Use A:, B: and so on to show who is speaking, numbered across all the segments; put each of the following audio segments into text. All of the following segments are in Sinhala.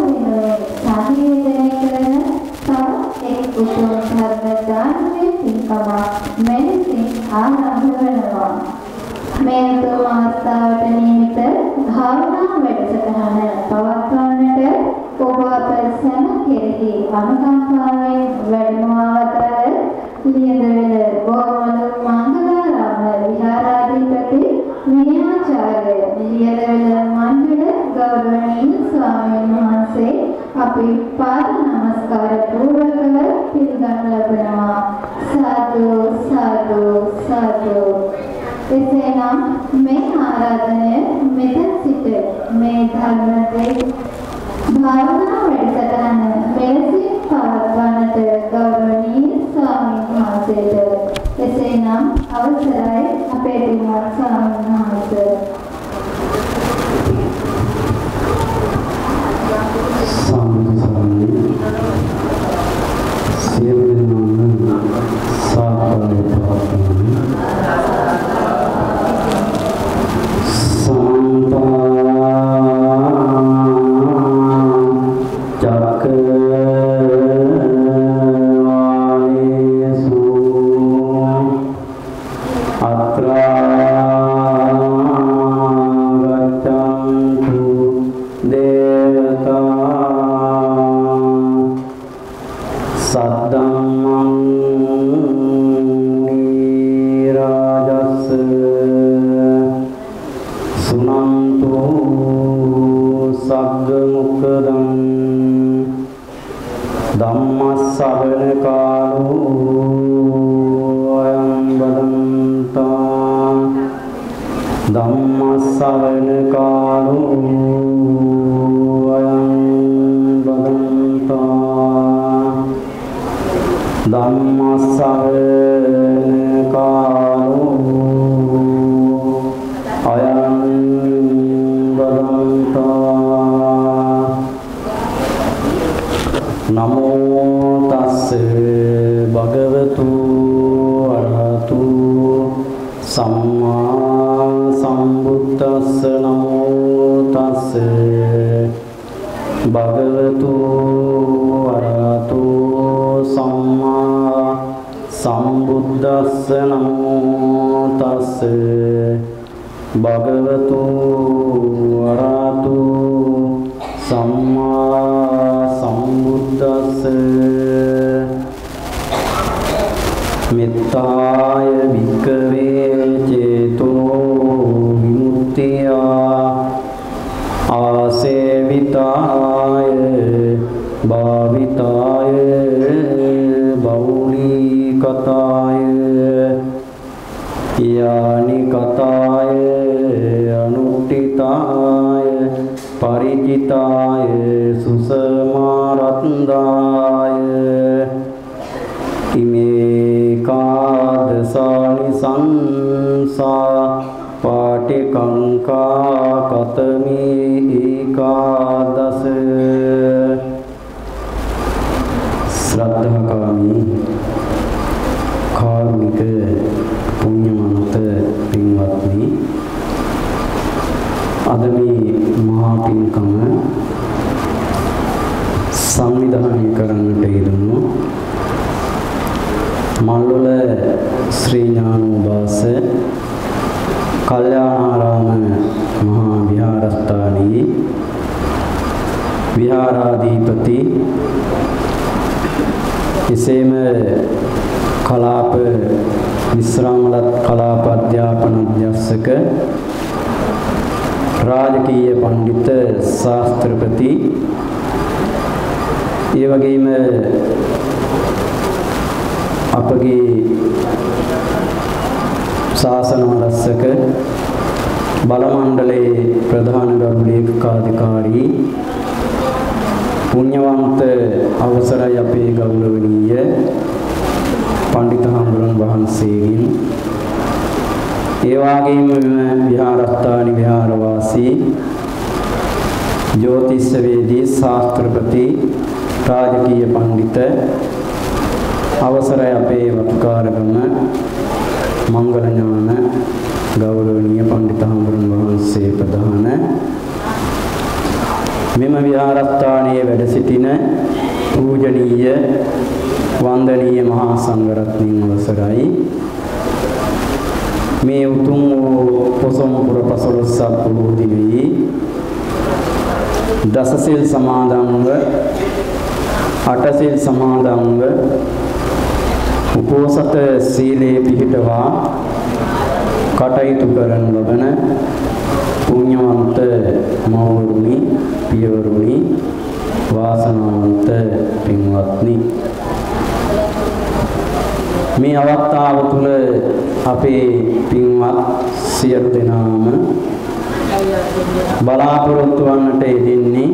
A: වෙනුවෙන් සංවේදනය කරන තවත් එක් උතුම් ධර්ම දානමය පින්කමක් මෙලෙසින් ආරම්භ වෙනවා. මේ උතුම් අවස්ථාවට නිමිත භාවනා වැඩසටහන පවත්වන්නට ඔබ අප සැම කෙරෙහි අනුකම්පාවෙන් වැඩමවවතර ලියදවල බෝමලු මංගලාරාම විහාරාධිපති විනයාචාර්ය ලියදවල මණ්ඩල ගෞරවනීය ස්වාමීන් වහන්සේ අපි පාද නමස්කාර පූර්වකව පිළිගනු ලබනවා. සාදු සාදු සාදු. එසේනම් මේ ආරාධනය මෙතන සිට මේ ධර්මයේ භාවනා වැඩසටහන මෙලෙසින් පවත්වන්නට ගෞරවනීය ස්වාමීන් වහන්සේට එසේනම් අවසරයි අපේ දිනවත් ස්වාමීන් වහන්සේ. අවසරයි අපේ වතුකාරගම මංගල ඥාන ගෞරවනීය පඬිත හඳුරුන් වහන්සේ ප්‍රධාන මෙම විහාරස්ථානයේ වැඩ සිටින පූජනීය වන්දනීය මහා සංඝරත්නයන් අවසරයි. මේ උතුම් පොසොන්පුර පසළොස්වක පොහොය දිනයේ දසසිල් සමාදන්ව අටසිල් සමාදන්ව උපෝසත සීලේ පිහිටවා කටයුතු කරන ලබන පුණ්‍යවන්ත මව්වරුනි පියවරුනි වාසනාවන්ත පින්වත්නි, මේ අවස්ථාව තුළ අපේ පින්වත් සියලු දෙනාම බලාපොරොත්තු වන්නට යෙදෙන්නේ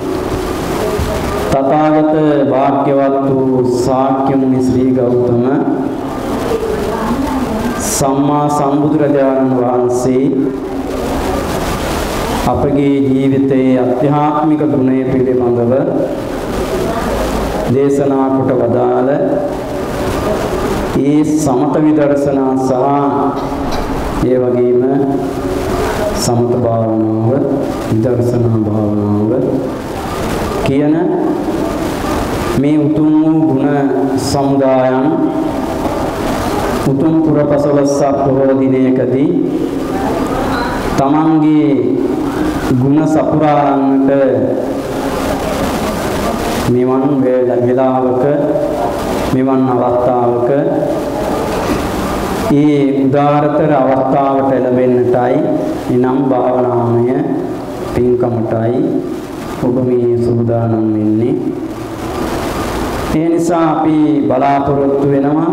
A: තථාගත භාග්‍යවත් වූ ශාක්‍ය මුනි ශ්‍රී ගෞතම සම්මා සම්බුදුරජාණන් වහන්සේ අපගේ ජීවිතයේ අධ්‍යාත්මික ගුණය පිළිබඳව දේශනා කොට වදාළ ඒ සමත විදර්ශනා සහ ඒ වගේම සමත භාවනාව විදර්ශනා භාවනාව කියන මේ උතුම් වූ ගුණ සමුදායන් උතුම් පුරපසළොස්වක පොහොය දිනයකදී තමන්ගේ ගුණ සපුරාන්නට මෙවන් වේලාවක මෙවන් අවස්ථාවක ඒ උදාරතර අවස්ථාවට ලැබෙන්නටයි එනම් භාවනාමය පින්කමටයි ඔබ මේ සූදානම් වෙන්නේ. ඒ නිසා අපි බලාපොරොත්තු වෙනවා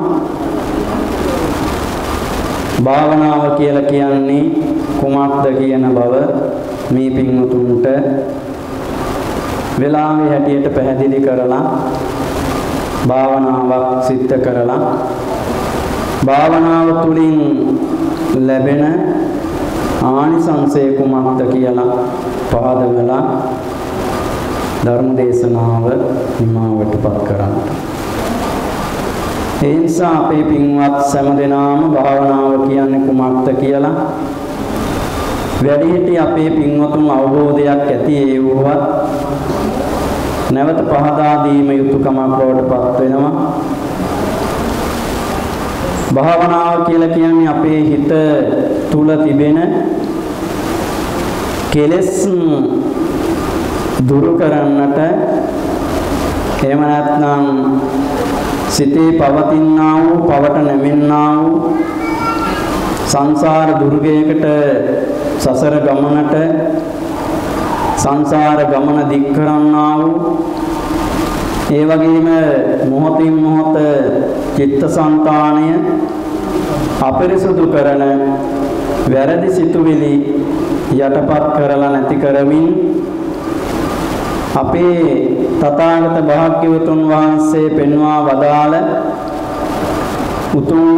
A: භාවනාව කියලා කියන්නේ කුමක්ද කියන බව මේ පින්වතුන්ට වෙලාවේ හැටියට පැහැදිලි කරලා භාවනාවක් සිද්ධ කරලා භාවනාව තුළින් ලැබෙන ආනිසංසය කුමක්ද කියලා පහදවලා ධර්ම දේශනාව නිමාවටපත් කරන්න. ඒ නිසා අපේ පින්වත් සෑම දෙනාම භාවනාව කියන්නේ කුමක්ද කියලා වැඩිහිටි අපේ පින්වතුන් අවබෝධයක් ඇති ඒ වුවත් නැවත පහදා දීම යුතුයකමක් බවට පත් වෙනවා. භාවනාව කියලා කියන්නේ අපේ හිත තුල තිබෙන කෙලෙස් දුරු කරන්නට, එහෙම නැත්නම් සිතේ පවතිනා වූ පවට නැමෙන්නා වූ සංසාර දුර්ගයකට සසර ගමනට සංසාර ගමන දික් කරන්නා වූ ඒ වගේම මොහොතින් මොහොත චිත්තසංතානය අපරිසුදු කරන වැරදි සිතුවිලි යටපත් කරලා නැති කරමින් අපේ තථාගත භාග්‍යවතුන් වහන්සේ පෙන්වා වදාළ උතුම්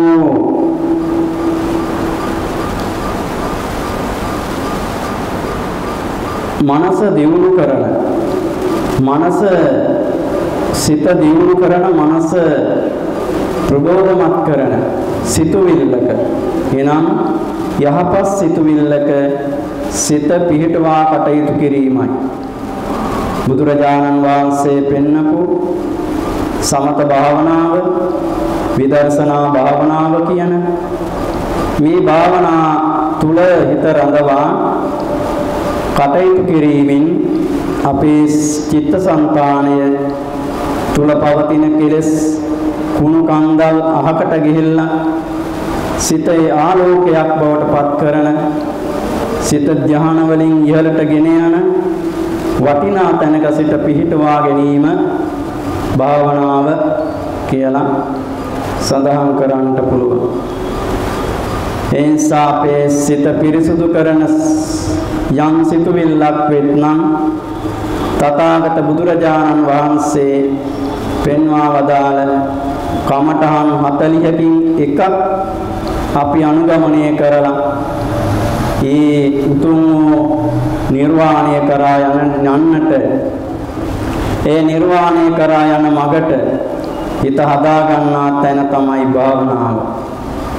A: මනස දියුණු කරන මනස සිත දියුණු කරන මනස ප්‍රබෝධමත් කරන සිතුවිල්ලක එනම් යහපත් සිතුවිල්ලක සිත පිහිටවා කටයුතු කිරීමයි බුදුරජාණන් වහන්සේ පෙන්නපු සමත භාවනාව විදර්ශනා භාවනාව කියන මේ භාවනා තුල හිත රඳවා කටයුතු කිරීමෙන් අපේ චිත්තසංතානය තුල පවතින කෙලෙස් කුණු කන්දල් අහකට ගිහිල්ලා සිතේ ආලෝකයක් බවට පත් කරන සිත ධ්‍යාන වලින් ඉහළට ගෙන යන වටිනා තැනක සිට පිහිටවා ගැනීම භාවනාව කියලා සඳහන් කරන්නට පුළුවන්. ඒ නිසා අපේ සිත පිරිසුදු කරන යම් සිතුවිල්ලක් වෙත්නම් තථාගත බුදුරජාණන් වහන්සේ පෙන්වා වදාළ කමඨහන් 40කින් එකක් අපි අනුගමනය කරලා ඒ උතුම් නිර්වාණය කරා යන්නට ඒ නිර්වාණය කරා යන මගට හිත හදා ගන්නා තැන තමයි භාවනාව.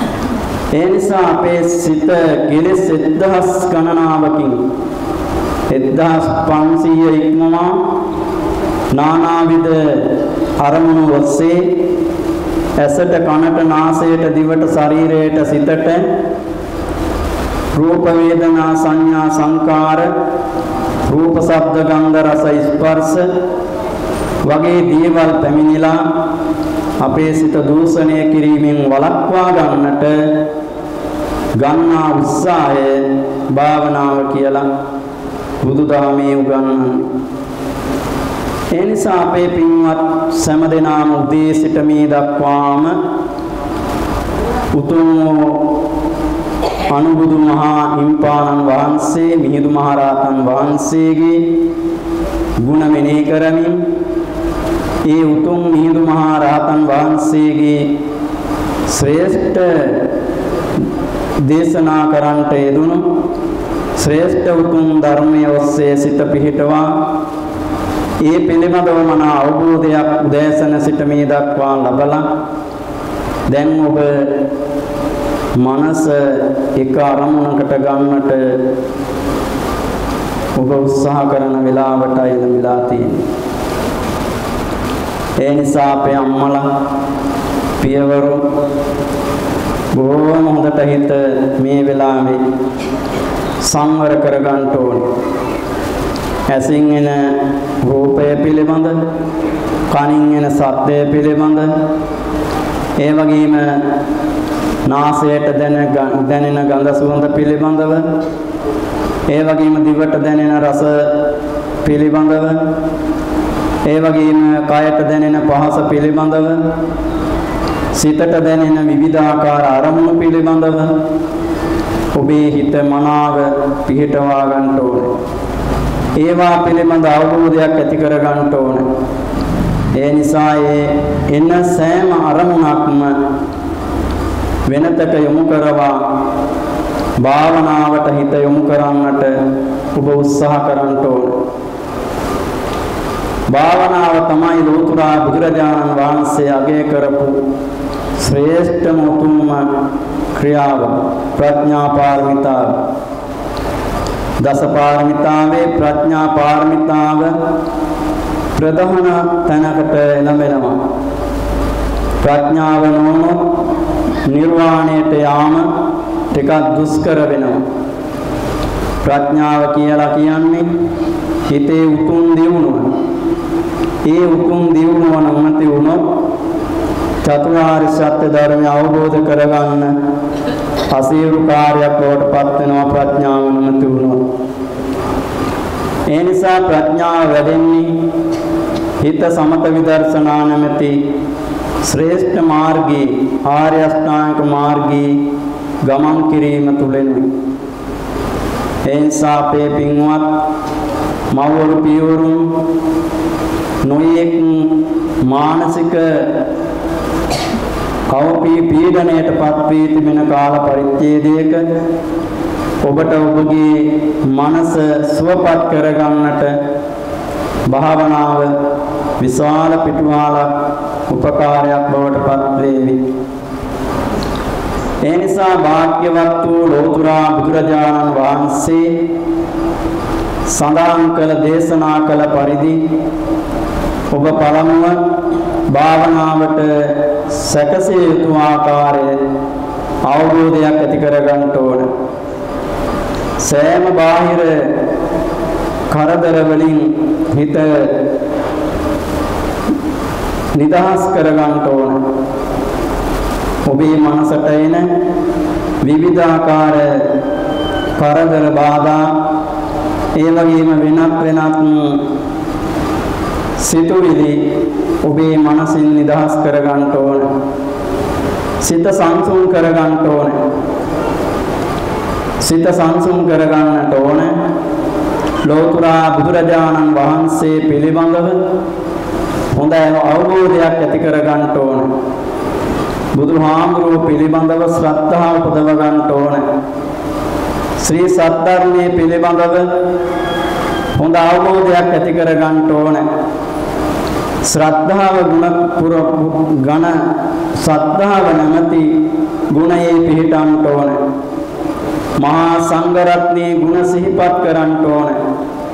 A: ඒ නිසා අපේ සිත කෙලෙස් 1000 ගණනාවකින් 1500 ඉක්මවා නානාවිද අරමුණු ඔස්සේ ඇසට කනට නාසයට දිවට ශරීරයට සිතට රූප වේදනා සංඥා සංකාර රූප ශබ්ද ගන්ධ රස ස්පර්ශ වගේ දේවල් පැමිණිලා අපේ සිත දූෂණය කිරීමෙන් වළක්වා ගන්නට ගන්නා උත්සාහය භාවනාව කියලා බුදුදහමේ උගන්වන්නේ. ඒ නිසා අපේ පින්වත් සෑම දෙනාම උදේ සිට මේ දක්වාම උතුම් අනුබුදු මහා හිම්පාණන් වහන්සේ මිහිඳු මහරහතන් වහන්සේගේ ගුණ මෙනෙහි කරමින් ඒ උතුම් මිහිඳු මහරහතන් වහන්සේගේ ශ්‍රේෂ්ඨ දේශනා කරන්නට යෙදුණු ශ්‍රේෂ්ඨ උතුම් ධර්මයේ ඔස්සේ සිත පිහිටවා ඒ පිළිබඳව මන අවබෝධයක් උදෑසන සිට මේ දක්වා ලබලා දැන් ඔබ මනස එක අරමුණකට ගන්නට ඔබ උත්සාහ කරන වෙලාවටයි ලැබිලා තියෙන්නේ. ඒ නිසා අපේ අම්මලා පියවරු බොහොම හොඳට හිත මේ වෙලාවේ සංවර කර ගන්න ඕනේ. ඇසින් එන රූපය පිළිබඳ, කනින් එන ශබ්දය පිළිබඳ, ඒ වගේම නාසයට දැනෙන ගඳ සුවඳ පිළිබඳව, ඒ වගේම දිවට දැනෙන රස පිළිබඳව, ඒ වගේම කයට දැනෙන පහස පිළිබඳව, සිතට දැනෙන විවිධාකාර අරමුණු පිළිබඳව ඔබේ හිත මනාව පිහිටවා ගන්න ඕනේ. ඒවා පිළිබඳ අවබෝධයක් ඇති කර ගන්න ඕනේ. ඒ නිසා එන සෑම අරමුණක්ම වෙනතට යොමු කරවා භාවනාවට හිත යොමු කරන්නට ඔබ උත්සාහ කරන්න ඕනේ. භාවනාව තමයි ලෝතුරා බුදුරජාණන් වහන්සේ අගය කරපු ශ්‍රේෂ්ඨම උතුම්ම ක්‍රියාව, ප්‍රඥා පාරමිතාව. දස පාරමිතාවේ ප්‍රඥා පාරමිතාව ප්‍රධාන තැනකට එළඹෙනවා. ප්‍රඥාව නොවුනොත් නිර්වාණයට යාම ටිකක් දුෂ්කර වෙනවා. ප්‍රඥාව කියලා කියන්නේ හිතේ උතුම් දියුණුව. ඒ උතුම් දියුණුව නැති වුණොත් චතුරාර්ය සත්‍ය ධර්මය අවබෝධ කරගන්න අසීරු කාර්යයක් බවට පත් වෙනවා ප්‍රඥාව නැති වුණොත්. ඒ නිසා ප්‍රඥාව වැඩෙන්නේ හිත සමත විදර්ශනා නැමැති ශ්‍රේෂ්ඨ මාර්ගයේ ආර්ය අෂ්ටාංග මාර්ගයේ ගමන් කිරීම තුළිනුයි. ඒ නිසා අපේ පින්වත් මව්වරු පියවරුන් නොයෙක් මානසික කවපී පීඩණයට පත් වී තිබෙන කාල පරිච්ඡේදයක ඔබට ඔබගේ මනස සුවපත් කරගන්නට භාවනාව විශාල පිටුමාලක් උපකාරයක් බවට පත් වේවි. ඒ නිසා භාග්‍යවත් වූ ලෝතුරා බුදුරජාණන් වහන්සේ සඳහන් කළ දේශනා කළ පරිදි ඔබ පළමුව භාවනාවට සැකසිය යුතු ආකාරයේ අවබෝධයක් ඇති කර ගන්න ඕන. සෑම බාහිර කරදර වලින් හිත නිදහස් කර ගන්න ඕන. ඔබේ මනසට එන විවිධාකාර කරදර බාධා ඒ වගේම වෙනත් සිතුවිලි ඔබේ මනසින් නිදහස් කර ගන්න ඕන. සිත සංසුන් කර ගන්න ඕන. සිත සංසුන් කර ගන්නට ඕන. ලෝතුරා බුදුරජාණන් වහන්සේ පිළිබඳව හොඳ අවබෝධයක් ඇති කර ගන්න ඕන. බුදුහාමුදුරුවෝ පිළිබඳව ශ්‍රද්ධාව උපදව ගන්න ඕන. ශ්‍රී සද්ධර්මයේ පිළිබඳව හොඳ අවබෝධයක් ඇති කර ගන්න ඕන. ශ්‍රද්ධාව ගුණ ශ්‍රද්ධාව නැමැති ගුණයේ පිහිටන්ට ඕන. මහා සංඝ රත්නයේ ගුණ සිහිපත් කරන්ට ඕන.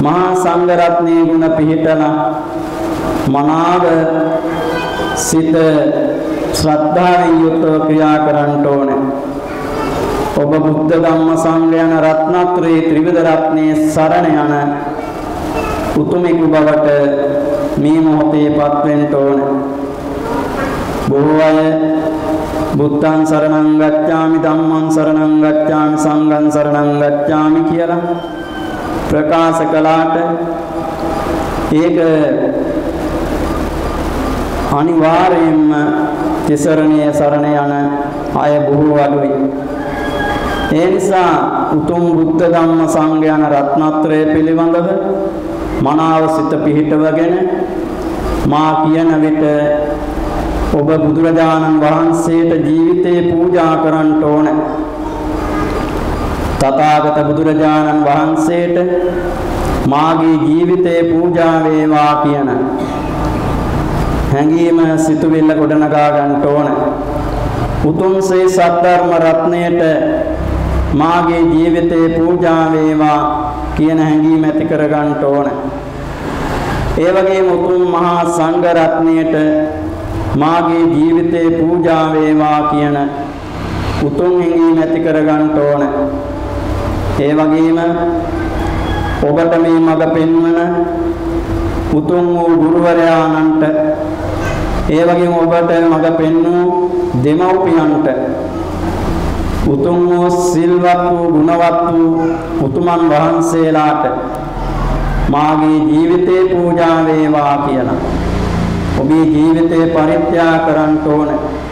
A: මහා සංඝ රත්නයේ ගුණ පිහිටලා මනාව සිත ශ්‍රද්ධාවෙන් යුක්තව ක්‍රියා කරන්න ඕනේ. ඔබ බුද්ධ ධම්ම සංඝ යන රත්නත්‍රයේ ත්‍රිවිධ රත්නයේ සරණ යන උතුමෙකු බවට මේ මොහොතේපත් වෙන්න ඕනේ. බොහෝ අය බුද්ධං සරණං ගච්ඡාමි ධම්මං සරණං ගච්ඡාමි සංඝං සරණං ගච්ඡාමි කියලා ප්‍රකාශ කළාට ඒක අනිවාර්යයෙන්ම තිසරණයේ සරණ යන අය බොහෝ අඩුයි. ඒ නිසා උතුම් බුද්ධ ධම්ම සංඝ යන රත්නත්‍රය පිළිබඳව මනාව සිත පිහිටවගෙන මා කියන විට ඔබ බුදුරජාණන් වහන්සේට ජීවිතේ පූජා කරන්න ඕන. තථාගත බුදුරජාණන් වහන්සේට මාගේ ජීවිතේ පූජා වේවා කියන හැඟීම සිතුවිල්ල ගොඩනගා ගන්න ඕන. උතුම් සේ සද්ධර්ම රත්නයට මාගේ ජීවිතේ පූජා වේවා කියන හැඟීම ඇති කර ගන්න ඕන. ඒ වගේම උතුම් මහා සංඝ රත්නයට මාගේ ජීවිතේ පූජා වේවා කියන උතුම් හැඟීම ඇති කර ගන්න ඕන. ඒ වගේම ඔබට මේ මඟ පෙන්වන උතුම් වූ ගුරුවරයාණන්ට ඒ වගේම ඔබට මඟ පෙන්වූ දෙමව්පියන්ට උතුම් වූ සිල්වත් වූ ගුණවත් වූ උතුමන් වහන්සේලාට මාගේ ජීවිතේ පූජා වේවා කියලා ඔබේ ජීවිතේ පරිත්‍යාග කරන්න ඕන.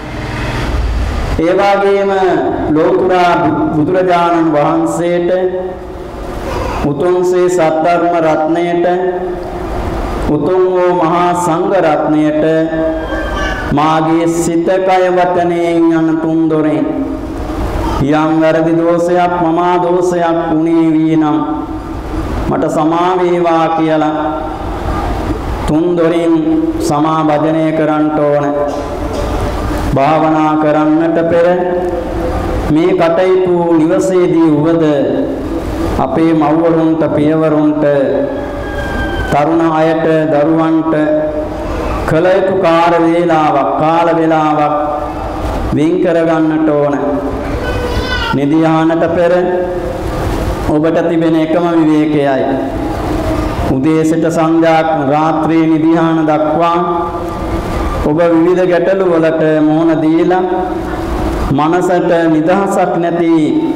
A: ඒ වගේම ලෝතුරා බුදුරජාණන් වහන්සේට උතුම් සේ සද්ධර්ම රත්නයට උතුම් වූ මහා සංඝ රත්නයට මාගේ සිත කය වචනයෙන් යන තුන් දොරෙන් යම් වැරදි දෝෂයක් මමා දෝෂයක් වුණේ වීනම් මට සමා වේවා කියලා තුන් දොරින් සමා භජනය කරන්න ඕන. භාවනා කරන්නට පෙර මේ කටයුතු නිවසේදී උවද අපේ මව්වරුන්ට පියවරුන්ට තරුණ අයට දරුවන්ට කළ යුතු කාල වේලාවක් වෙන් කර ගන්නට ඕන. නිදියානට පෙර ඔබට තිබෙන එකම විවේකයයි උදේ සිට සන්ධ්‍යා රාත්‍රී නිදියාන දක්වා ඔබ විවිධ ගැටලු වලට මුහුණ දීලා මනසට නිදහසක් නැති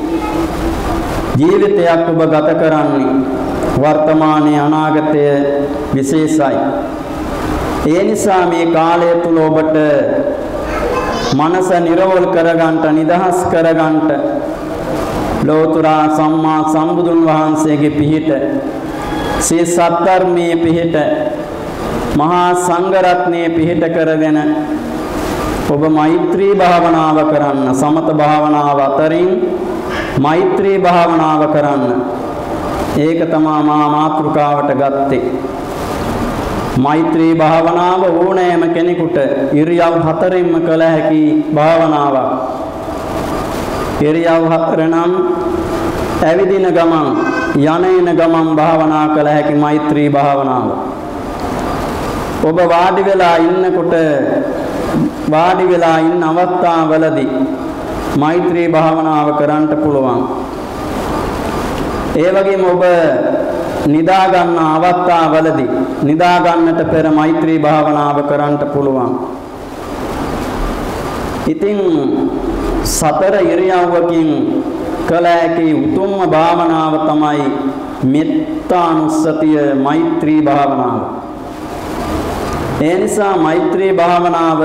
A: ජීවිතයක් ඔබ ගත කරන්නේ. වර්තමානයේ අනාගතය විශේෂයි. ඒ නිසා මේ කාලය තුල ඔබට මනස නිරවුල් කරගන්නට නිදහස් කරගන්නට ලෝතුරා සම්මා සම්බුදුන් වහන්සේගේ පිහිට සේ සද්ධර්මයේ පිහිට මහා සංඝ රත්නයේ පිහිට කරගෙන ඔබ මෛත්‍රී භාවනාව කරන්න. සමත භාවනාව අතරින් මෛත්‍රී භාවනාව කරන්න. ඒක තමයි මා මාතෘකාවට ගත්තේ. මෛත්‍රී භාවනාව ඕනෑම කෙනෙකුට ඉරියව් හතරෙන්ම කළ හැකි භාවනාවක්. ඉරියව් හතර නම් ඇවිදින ගමන් යන ගමන් භාවනා කළ හැකි මෛත්‍රී භාවනාව. ඔබ වාඩි වෙලා ඉන්න අවස්ථාවවලදී මෛත්‍රී භාවනාව කරන්න පුළුවන්. ඒ වගේම ඔබ නිදා ගන්න අවස්ථාවවලදී නිදා ගන්නට පෙර මෛත්‍රී භාවනාව කරන්න පුළුවන්. ඉතින් සතර ඉරියව්වකින් කළ හැකි උතුම්ම භාවනාව තමයි මෙත්තානුස්සතිය මෛත්‍රී භාවනාව. ඒ නිසා මෛත්‍රී භාවනාව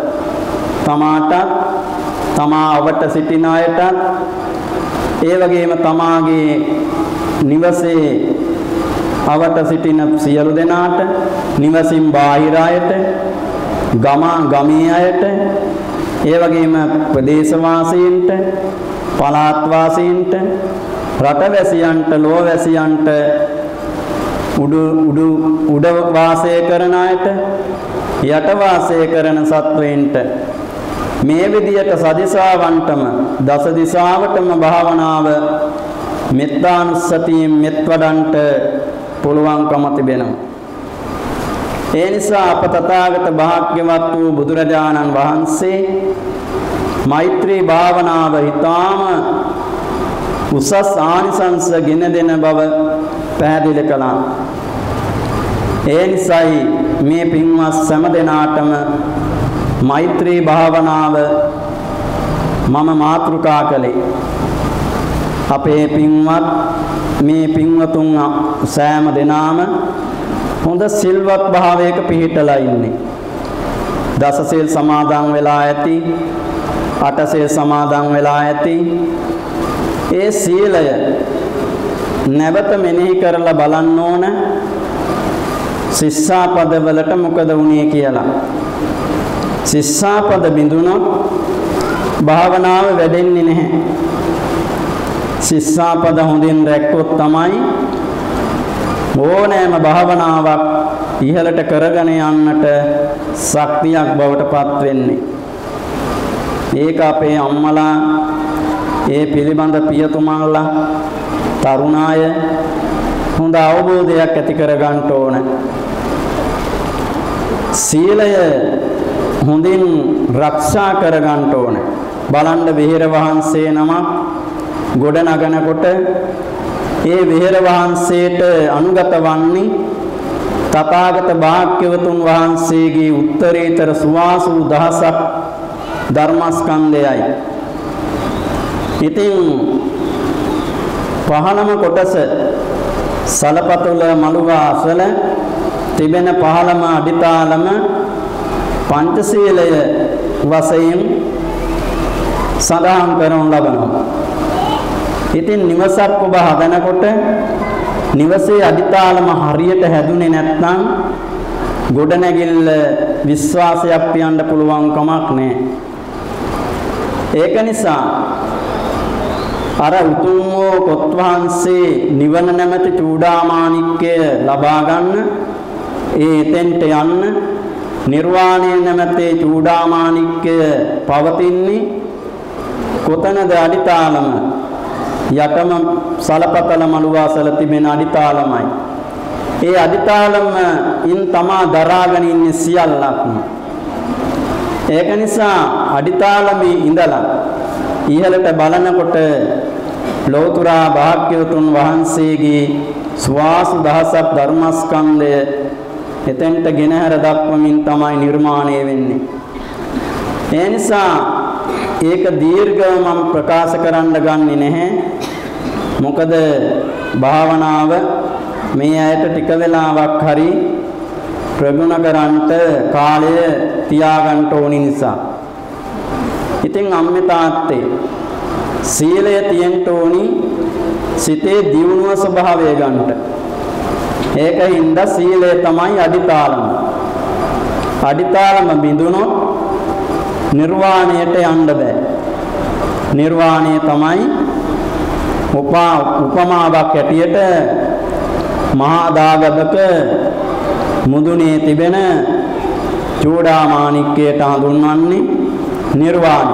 A: තමා ඔබට සිටින අයට ඒ වගේම තමාගේ නිවසේ අවට සිටින සියලු දෙනාට නිවසින් බාහිර අයට ගමේ අයට ඒ වගේම ප්‍රදේශවාසීන්ට පළාත්වාසීන්ට රටවැසියන්ට ලෝවැසියන්ට උඩ වාසය කරන අයට යට වාසය කරන සත්වයින්ට මේ විදියට සදිසාවන්ටම දස දිසාවටම භාවනාව මෙත්තානුස්සතියෙන් මෙත් වඩන්ට පුළුවන්කම තිබෙනවා. ඒ නිසා අප තථාගත භාග්‍යවත් වූ බුදුරජාණන් වහන්සේ මෛත්‍රී භාවනාව ඊටාම උසස් ආනිසංස ගෙන දෙන බව පැහැදිලි කළා. ඒ නිසායි මේ පින්වත් සෑම දෙනාටම මෛත්‍රී භාවනාව මම මාතෘකා කළේ. අපේ පින්වත් මේ පින්වතුන් සෑම දෙනාම හොඳ සිල්වත් භාවයක පිහිටලා ඉන්නේ. දසසිල් සමාදන් වෙලා ඇති, අටසිල් සමාදන් වෙලා ඇති. ඒ සීලය නැවත මෙනෙහි කරලා බලන්න ඕන සිස්සාපද වලට මොකද වුනේ කියලා. සිස්සාපද බිඳුනොත් භාවනාව වැඩෙන්නේ නැහැ. සිස්සාපද හොඳින් රැක්කොත් තමයි ඕනෑම භාවනාවක් ඉහළට කරගෙන යන්නට ශක්තියක් බවට පත් වෙන්නේ. ඒක අපේ අම්මලා ඒ පිළිබඳ පියතුමන්ලා තරුණ අය හොඳ අවබෝධයක් ඇති කර ගන්න ඕන. සීලය හොඳින් ආරක්ෂා කර ගන්න ඕන. බලන්න විහෙර වහන්සේ නමක් ගොඩ නගනකොට ඒ විහෙර වහන්සේට අනුගත වන්නේ තථාගත භාග්‍යවතුන් වහන්සේගේ උත්තරීතර සුවාසු දහසක් ධර්මස්කන්ධයයි. ඉතින් පහළම කොටස සලපතුල මළුව අසල තිබෙන පහළම අඩිතාලම පංචශීලය වශයෙන් සඳහන් කරනු ලබනවා. ඉතින් නිවසක් ඔබ හදනකොට නිවසේ අඩිතාලම හරියට හැදුනේ නැත්නම් ගොඩනැගිල්ල විශ්වාසයක් තියන්න පුළුවන් කමක් නැහැ. ඒක නිසා අර උතුම් වූ කොත් වහන්සේ නිවන නැමැති චූඩාමාණික්කය ලබා ගන්න, එතෙන්ට යන්න නිර්වාණය නැමැති චූඩාමාණික්කය පවතින්නේ කොතනද? අඩිතාලම යටම සලපතල මළුවාසල තිබෙන අඩිතාලමයි. ඒ අඩිතාලම ඉන් තමා දරාගෙන ඉන්නේ සියල්ලක්ම. ඒක නිසා අඩිතාලමේ ඉඳලා ඉහළට බලනකොට ලෝතුරා භාග්‍යවතුන් වහන්සේගේ සුවාසු දහසක් ධර්මස්කන්ධය එතෙන්ට ගෙනහැර දක්වමින් තමයි නිර්මාණය වෙන්නේ. ඒ නිසා ඒක දීර්ඝව මම ප්‍රකාශ කරන්න ගන්නෙ නැහැ. මොකද භාවනාව මේ ඇයට ටික වෙලාවක් හරි ප්‍රගුණ කරන්ට කාලය තියාගන්න ඕන නිසා. ඉතින් අම්මේ තාත්තේ සීලය තියෙන්න ඕනි සිතේ දියුණුව ස්වභාවය ගන්නට. ඒකින්ද සීලය තමයි අඩිතාලම. අඩිතාලම බිඳුනොත් නිර්වාණයට යන්න බෑ. නිර්වාණය තමයි උපමාවක් ඇටියට මහා දාගබක මුදුනේ තිබෙන චූඩාමාණික්කයට හඳුන්වන්නේ නිර්වාණය.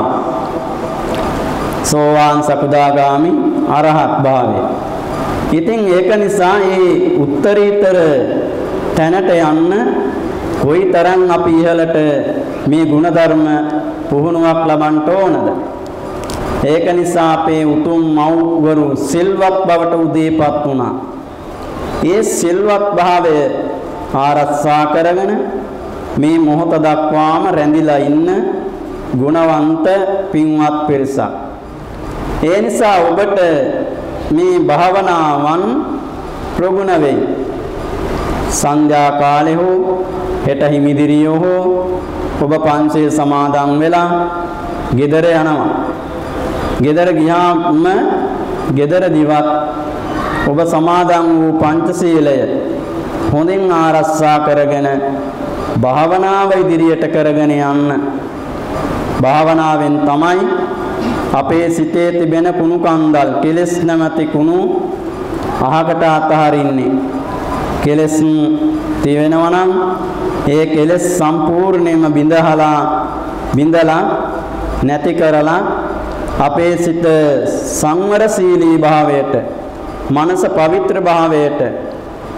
A: සෝවාන් සකදාගාමි අරහත් භාවය. ඉතින් ඒක නිසා මේ උත්තරීතර තැනට යන්න කොයිතරම් අපි ඉහළට මේ ගුණධර්ම පුහුණුවක් ලබන්න ඕනද? ඒක නිසා අපේ උතුම් මව්වරු සිල්වත් බවට උදේපත් වුණා. ඒ සිල්වත් භාවය ආරක්ෂා කරගෙන මේ මොහොත දක්වාම රැඳිලා ඉන්න ගුණවන්ත පින්වත් පිරිසක්. ඒ නිසා ඔබට මේ භාවනාවන් ප්‍රගුණ වෙයි. සංධ්‍යා කාලේ හෝ හෙට හිමිදිරිය හෝ ඔබ පංචශීල සමාදන් වෙලා ගෙදර යනවා. ගෙදර ගියාම ගෙදර දිවත් ඔබ සමාදන් වූ පංචශීලය හොඳින් ආරක්ෂා කරගෙන භාවනාව ඉදිරියට කරගෙන යන්න. භාවනාවෙන් තමයි අපේ සිතේ තිබෙන කුණු කන්දල් කෙලෙස් නැමැති කුණු අහකට අතහරින්නේ. කෙලෙස් තියෙනවා නම් ඒ කෙලෙස් සම්පූර්ණයෙන්ම බිඳලා නැති කරලා අපේ සිත සංවරශීලී භාවයට, මනස පවිත්‍ර භාවයට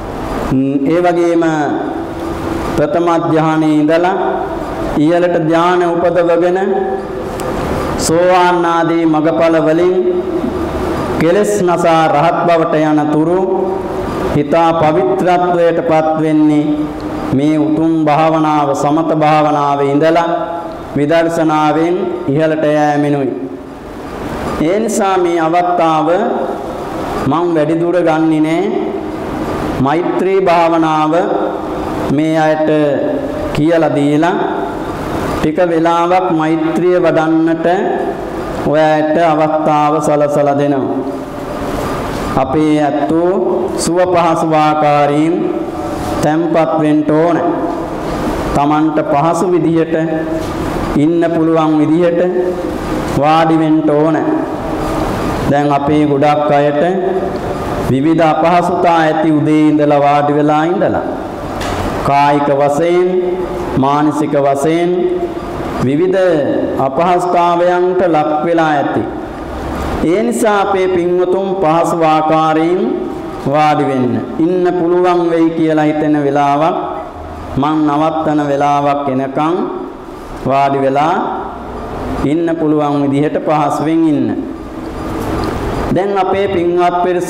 A: ඒ වගේම ප්‍රථම ධානයේ ඉඳලා ඊළට ධාන උපදවගෙන සෝවාන් ආදී මගඵල වලින් කෙලස් නසා රහත් බවට යන තුරු හිතා පවිත්‍රත්වයටපත් වෙන්නේ මේ උතුම් භාවනාව සමත භාවනාවේ ඉඳලා විදර්ශනාවෙන් ඉහළට යෑමෙනුයි. ඒ නිසා මේ අවස්ථාව මම වැඩි දුර ගන්නේ නෑ. මෛත්‍රී භාවනාව මේ අයට කියලා දීලා ටික වෙලාවක් මෛත්‍රිය වඩන්නට ඔයාට අවස්ථාව සලසලා දෙනවා. අපේ ඇත්තෝ සුව පහසු ආකාරයෙන් තැම්පත් වෙන්න ඕන. Tamanට පහසු විදිහට ඉන්න පුළුවන් විදිහට වාඩි වෙන්න ඕන. දැන් අපේ ගොඩක් අයට විවිධ අපහසුතා ඇති උදේ ඉඳලා වාඩි වෙලා ඉඳලා කායික වශයෙන් මානසික වශයෙන් විවිධ අපහසුතාවයන්ට ලක් වෙලා ඇති. ඒ නිසා අපේ පින්වතුන් පහසු ආකාරයෙන් වාඩි වෙන්න ඉන්න පුළුවන් වෙයි කියලා හිතෙන වෙලාවක් මං නවත්තන වෙලාවක් එනකන් වාඩි වෙලා ඉන්න පුළුවන් විදිහට පහසුවෙන් ඉන්න. දැන් අපේ පින්වත් පිරිස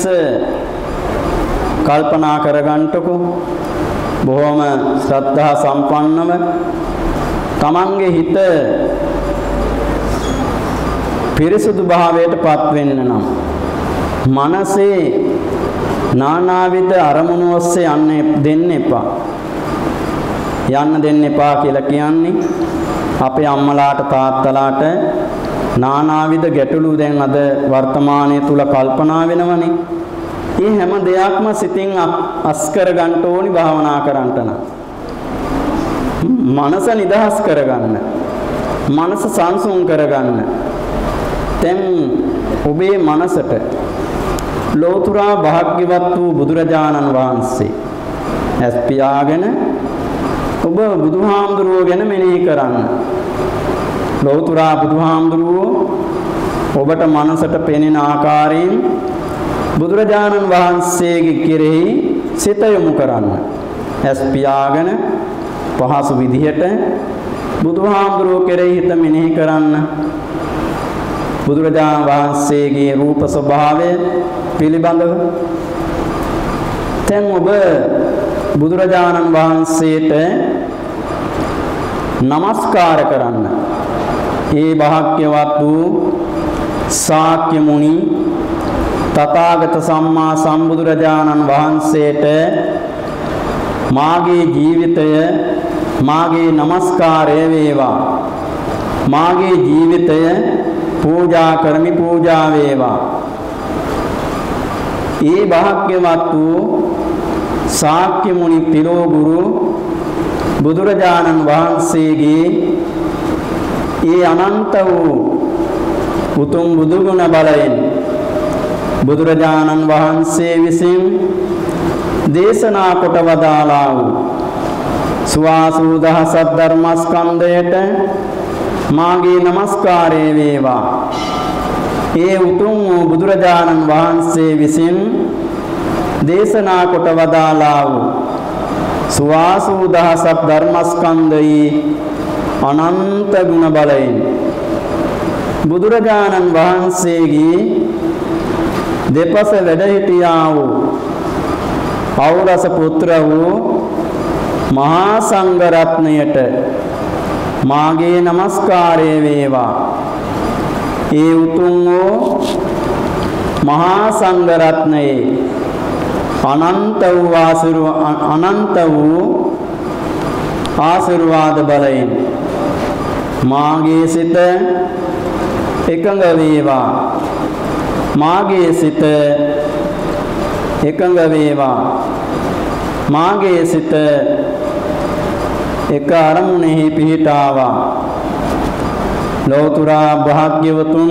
A: කල්පනා කරගන්නකො බොහොම ශ්‍රද්ධා සම්පන්නව තමන්ගේ හිත පිරිසුදු භාවයටපත් වෙන්න නම් මනසේ නානාවිද අරමුණු ඔස්සේ යන්න දෙන්න එපා. යන්න දෙන්න එපා කියලා කියන්නේ අපේ අම්මලාට තාත්තලාට නානාවිද ගැටලු දැන් අද වර්තමානයේ තුල කල්පනා වෙනවනේ. මේ හැම දෙයක්ම සිතින් අස් කර ගන්න ඕනි භාවනා කරන්නට නම්. මනස නිදහස් කරගන්න. මනස සංසුන් කරගන්න. දැන් ඔබේ මනසට ලෝතුරා භාග්‍යවත් වූ බුදුරජාණන් වහන්සේ ඇස් පියාගෙන ඔබ බුදුහාමුදුරුවෝ ගැන මෙනෙහි කරන්න. ලෝතුරා බුදුහාමුදුරුවෝ ඔබට මනසට පෙනෙන ආකාරයෙන් බුදුරජාණන් වහන්සේගේ කෙරෙහි සිත යොමු කරන්න. ඇස් පියාගෙන පහසු විදිහට බුදුහාමුදුරුවෝ කෙරෙහි හිත මෙනෙහි කරන්න. බුදුරජාණන් වහන්සේගේ රූප ස්වභාවය පිළිබඳව දැන් ඔබ බුදුරජාණන් වහන්සේට නමස්කාර කරන්න. ඒ භාග්‍යවත් වූ ශාක්‍ය මුනි තථාගත සම්මා සම්බුදුරජාණන් වහන්සේට මාගේ ජීවිතය මාගේ නමස්කාරය වේවා. මාගේ ජීවිතය පූජා කරමි පූජා වේවා. ඒ භාග්‍යවත් වූ ශාක්‍ය මුනි තිලෝගුරු බුදුරජාණන් වහන්සේගේ ඒ අනන්ත වූ උතුම් බුදුගුණ බලයෙන් බුදුරජාණන් වහන්සේ විසින් දේශනා කොට වදාළා වූ සුවාසූ දහසක් ධර්මස්කන්ධයට මාගේ නමස්කාරය වේවා. ඒ උතුම් වූ බුදුරජාණන් වහන්සේ විසින් දේශනා කොට වදාළා වූ සුවාසූ දහසක් ධර්මස්කන්ධයේ අනන්ත ගුණ බලයෙන් බුදුරජාණන් වහන්සේගේ දෙපස වැඩ සිටියා වූ පෞරස පුත්‍ර වූ මහා සංඝ රත්නයට මාගේ නමස්කාරය වේවා. ඒ උතුම් වූ මහා සංඝ රත්නයේ අනන්ත වූ ආශිර්වාද බලයෙන් මාගේ සිත එකඟ වේවා. මාගේ සිත එකඟ වේවා. මාගේ සිත එක අරමුණෙහි පිහිටාවා. ලෝතුරා භාග්‍යවතුන්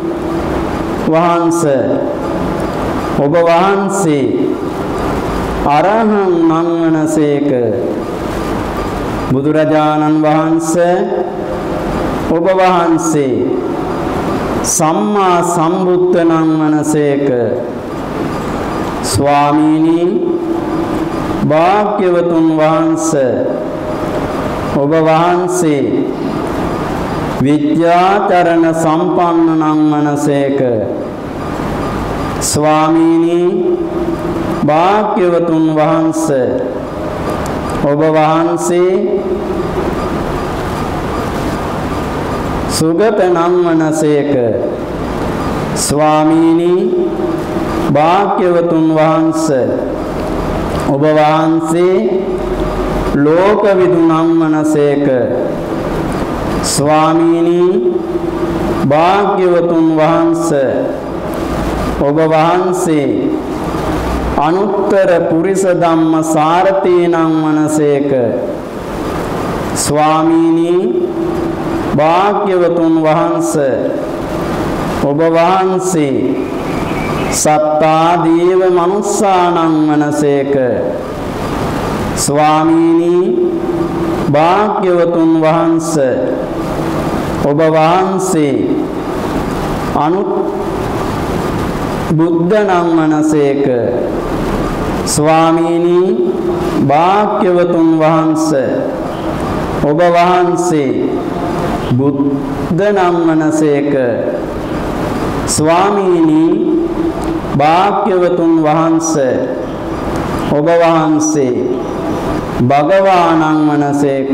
A: වහන්සේ ඔබ වහන්සේ අරහං මංවනසේක. බුදුරජාණන් වහන්සේ ඔබ වහන්සේ සම්මා සම්බුද්ධ නම් වනසේක. ස්වාමීනි භාග්‍යවතුන් වහන්සේ ඔබ වහන්සේ විද්‍යාචරණ සම්පන්න නම් වනසේක. ස්වාමීනි භාග්‍යවතුන් වහන්සේ ඔබ වහන්සේ සුගත නම් වනසේක. ස්වාමීනි භාග්‍යවතුන් වහන්සේ ඔබ වහන්සේ ලෝකවිදු නම් වනසේක. ස්වාමීනි භාග්‍යවතුන් වහන්සේ ඔබ වහන්සේ අනුත්තර පුරිස ධම්ම සාරථී නම් වනසේක. ස්වාමීනි භාග්‍යවතුන් වහන්සේ ඔබ වහන්සේ සත්තා දේව මනුස්සානං වනසේක. ස්වාමීනි භාග්‍යවතුන් වහන්සේ ඔබ වහන්සේ බුද්ධ නම් වනසේක. ස්වාමීනි භාග්‍යවතුන් වහන්සේ ඔබ වහන්සේ බුද්ධ නම් වනසේක. ස්වාමීනි භාග්‍යවතුන් වහන්සේ ඔබ වහන්සේ භගවානං වනසේක.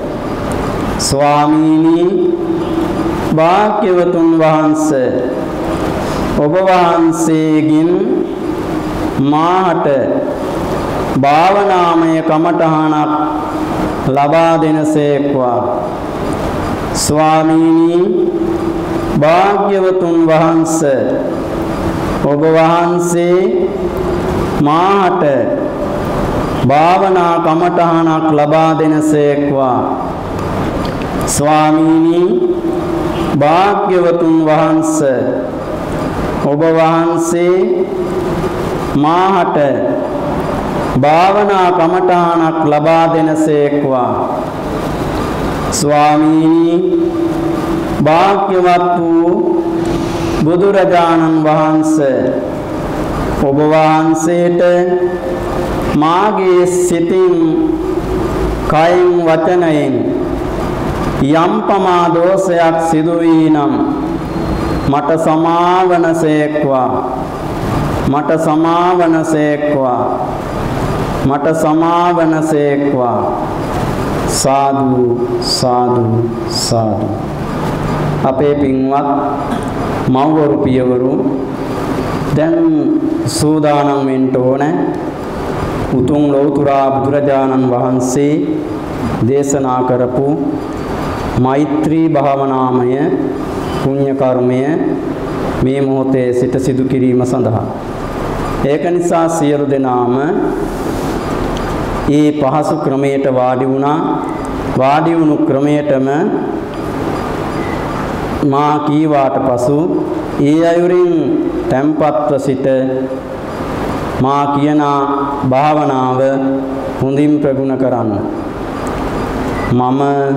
A: ස්වාමීනි භාග්‍යවතුන් වහන්සේ ඔබ වහන්සේගෙන් මාහට භාවනාමය කමඨහනක් ලබා දෙනසේක්වා. ස්වාමීනි භාග්‍යවතුන් වහන්සේ ඔබ වහන්සේ මාහට භාවනා කමඨහනක් ලබා දෙනසේක්වා. ස්වාමීනි භාග්‍යවතුන් වහන්සේ ඔබ වහන්සේ මාහට භාවනා කමඨහනක් ලබා දෙනසේක්වා. ස්වාමීනි භාග්‍යවත් වූ බුදුරජාණන් වහන්සේ ඔබ වහන්සේට මාගේ සිතින් කයින් වචනයෙන් යම් පමා දෝෂයක් සිදු වී නම් මට සමාවනසේක්වා. මට සමාවනසේක්වා. මට සමාවනසේක්වා. සාදු සාදු සාදු. අපේ පින්වත් මව්වරු පියවරු දැන් සූදානම් වෙන්න ඕන උතුම් ලෞතුරා බුදුරජාණන් වහන්සේ දේශනා කරපු මෛත්‍රී භාවනාමය පුණ්‍ය කර්මය මේ මොහොතේ සිට සිදු කිරීම සඳහා. ඒක නිසා සියලු දෙනාම ඒ පහසු ක්‍රමයට වාඩි වුණා. වාඩි වුණු ක්‍රමයටම මා කීවාට පසු ඒ අයුරින් තැම්පත්ව සිට මා කියන භාවනාව හොඳින් ප්‍රගුණ කරන්න. මම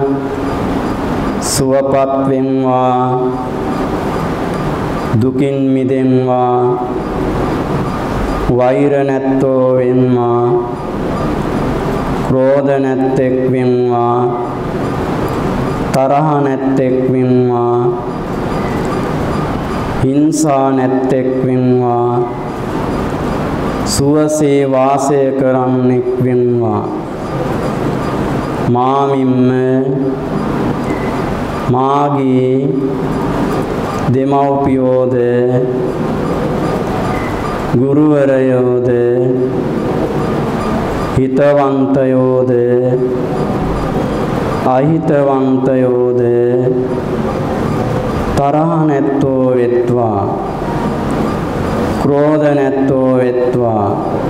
A: සුවපත් වෙම්වා, දුකින් මිදෙම්වා, වෛර නැත්තෝ වෙම්වා, ක්‍රෝධ නැත්තෙක් වෙම්වා, තරහ නැත්තෙක් වෙම්වා, හිංසා නැත්තෙක් වෙම්වා, සුවසේ වාසය කරන්නෙක් වෙම්වා. මාමින්ම මාගේ දෙමව්පියෝද ගුරුවරයෝද හිතවන්තයෝද අහිතවන්තයෝද තරහ නැත්තෝ වෙත්වා, ක්‍රෝධ නැත්තෝ වෙත්වා,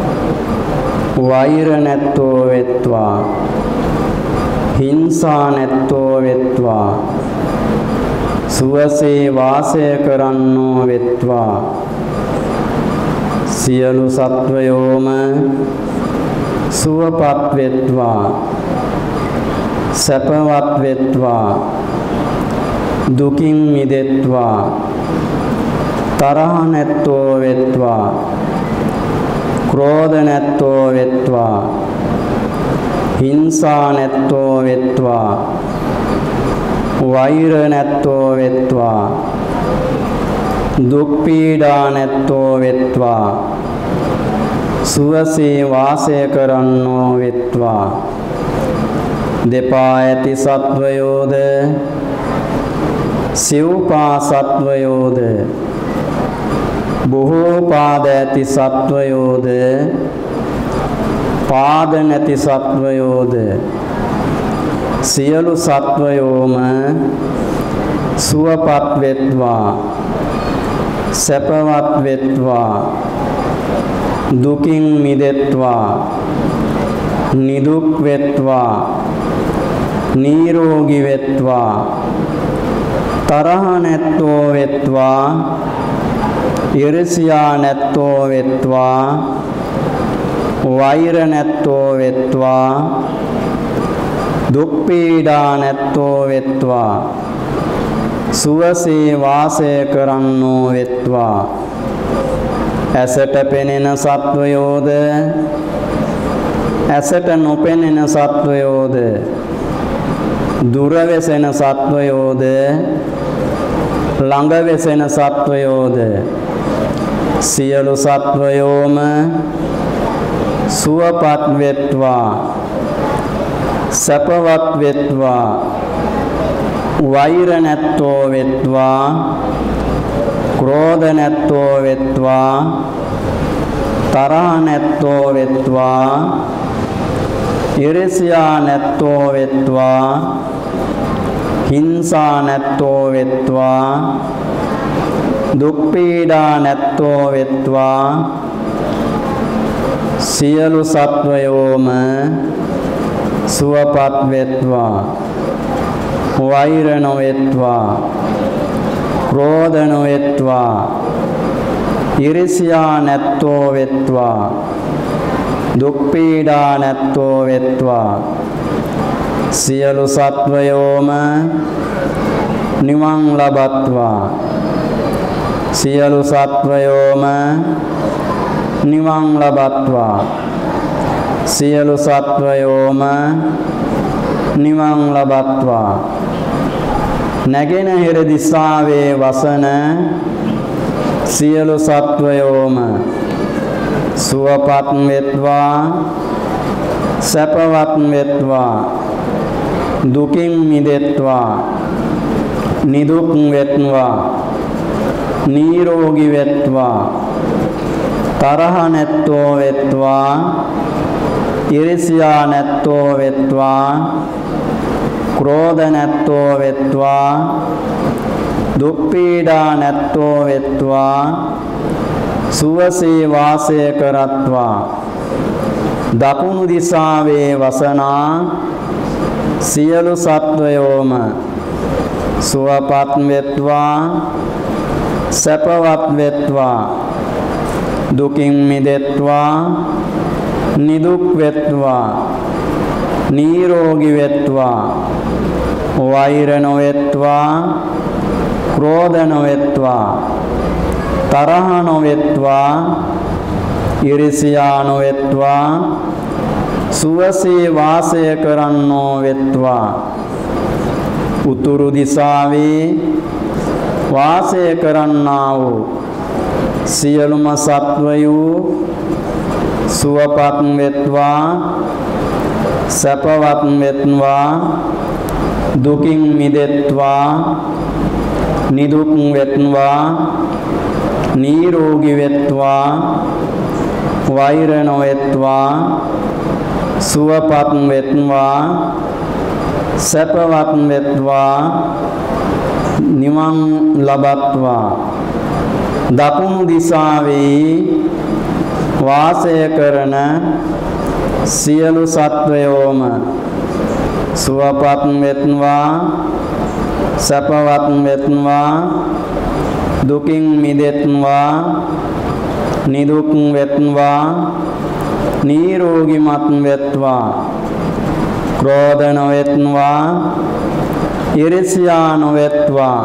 A: වෛර නැත්තෝ වෙත්වා, හිංසා නැත්තෝ වෙත්වා, සුවසේ වාසය කරන්නෝ වෙත්වා. සියලු සත්වයෝම සුවපත් වෙත්වා, සැපවත් වෙත්වා, දුකින් මිදෙත්වා, තරහ නැත්තෝ වෙත්වා, ක්‍රෝධ නැත්තෝ වෙත්වා, හිංසා නැත්තෝ වෙත්වා වෛර නැත්තෝ වෙත්වා දුක් පීඩා නැත්තෝ වෙත්වා සුවසේ වාසය කරන්නෝ වෙත්වා දෙපා ඇති සත්වයෝද සිව්පා සත්වයෝද බොහෝ පාද ඇති සත්වයෝද පාද නැති සත්වයෝද සියලු සත්වයෝම සුවපත් වෙත්වා සැපවත් වෙත්වා දුකින් මිදෙත්වා නිදුක් වෙත්වා නිරෝගී වෙත්වා තරහ නැත්තෝ වෙත්වා ඊර්ෂ්‍යා නැත්තෝ වෙත්වා වෛර නැත්තෝ වෙත්වා දුක් පීඩා නැත්තෝ වෙත්වා සුවසේ වාසය කරන්නෝ වෙත්වා ඇසට පෙනෙන සත්වයෝද ඇසට නොපෙනෙන සත්වයෝද දුර වෙසෙන සත්වයෝද ළඟ වෙසෙන සත්වයෝද සියලු සත්වයෝම සුවපත් වෙත්වා සැපවත් වෙත්වා වෛර නැත්තෝ වෙත්වා ක්‍රෝධ නැත්තෝ වෙත්වා තරහ නැත්තෝ වෙත්වා ඊර්ෂ්‍යා නැත්තෝ වෙත්වා හිංසා නැත්තෝ වෙත්වා දුක් පීඩා නැත්තෝ වෙත්වා සියලු සත්වයෝම සුවපත් වෙත්වා වෛර නොවෙත්වා ක්‍රෝධ නොවෙත්වා ඊර්ෂ්‍යා නැත්තෝ වෙත්වා දුක් පීඩා නැත්තෝ වෙත්වා සියලු සත්වයෝම නිවන් ලබත්වා සියලු සත්වයෝම නිවන් ලබත්වා සියලු සත්වයෝම නිවන් ලබත්වා නැගෙනහිර දිසාවේ වසන සියලු සත්වයෝම සුවපත් වෙත්වා සැපවත් වෙත්වා දුකින් මිදෙත්වා නිදුක් වෙත්වා නිරෝගී වෙත්වා තරහ නැත්තෝ වෙත්වා ඊර්ෂ්‍යා නැත්තෝ වෙත්වා ක්‍රෝධ නැත්තෝ වෙත්වා දුක් පීඩා නැත්තෝ වෙත්වා සුවසේ වාසය කරත්වා දකුණු දිසාවේ වසනා සියලු සත්වයෝම සුවපත් වෙත්වා සැපවත් වෙත්වා දුකින් මිදෙත්වා නිදුක් වෙත්වා නිරෝගී වෙත්වා වෛර නොවෙත්වා ක්‍රෝධ නොවෙත්වා තරහ නොවෙත්වා ඊර්ෂ්‍යා නොවෙත්වා සුවසේ වාසය කරන්නෝ වෙත්වා උතුරු දිසාවේ වාසය කරන්නා වූ සියලුම සත්වයෝ සුවපත් වෙත්වා සැපවත් වෙත්වා දුකින් මිදෙත්වා නිදුක් වෙත්වා නිරෝගී වෙත්වා වෛර නොවෙත්වා සුවපත් වෙත්වා සැපවත් වෙත්වා නිවන් ලබත්වා දකුණු දිසාවේ වාසය කරන සියලු සත්වයෝම සුවපත් වෙත්වා සැපවත් වෙත්වා දුකින් මිදෙත්වා නිදුක් වෙත්වා නිරෝගීමත් වෙත්වා ක්‍රෝධ නොවෙත්වා ඊර්ෂ්‍යා නොවෙත්වා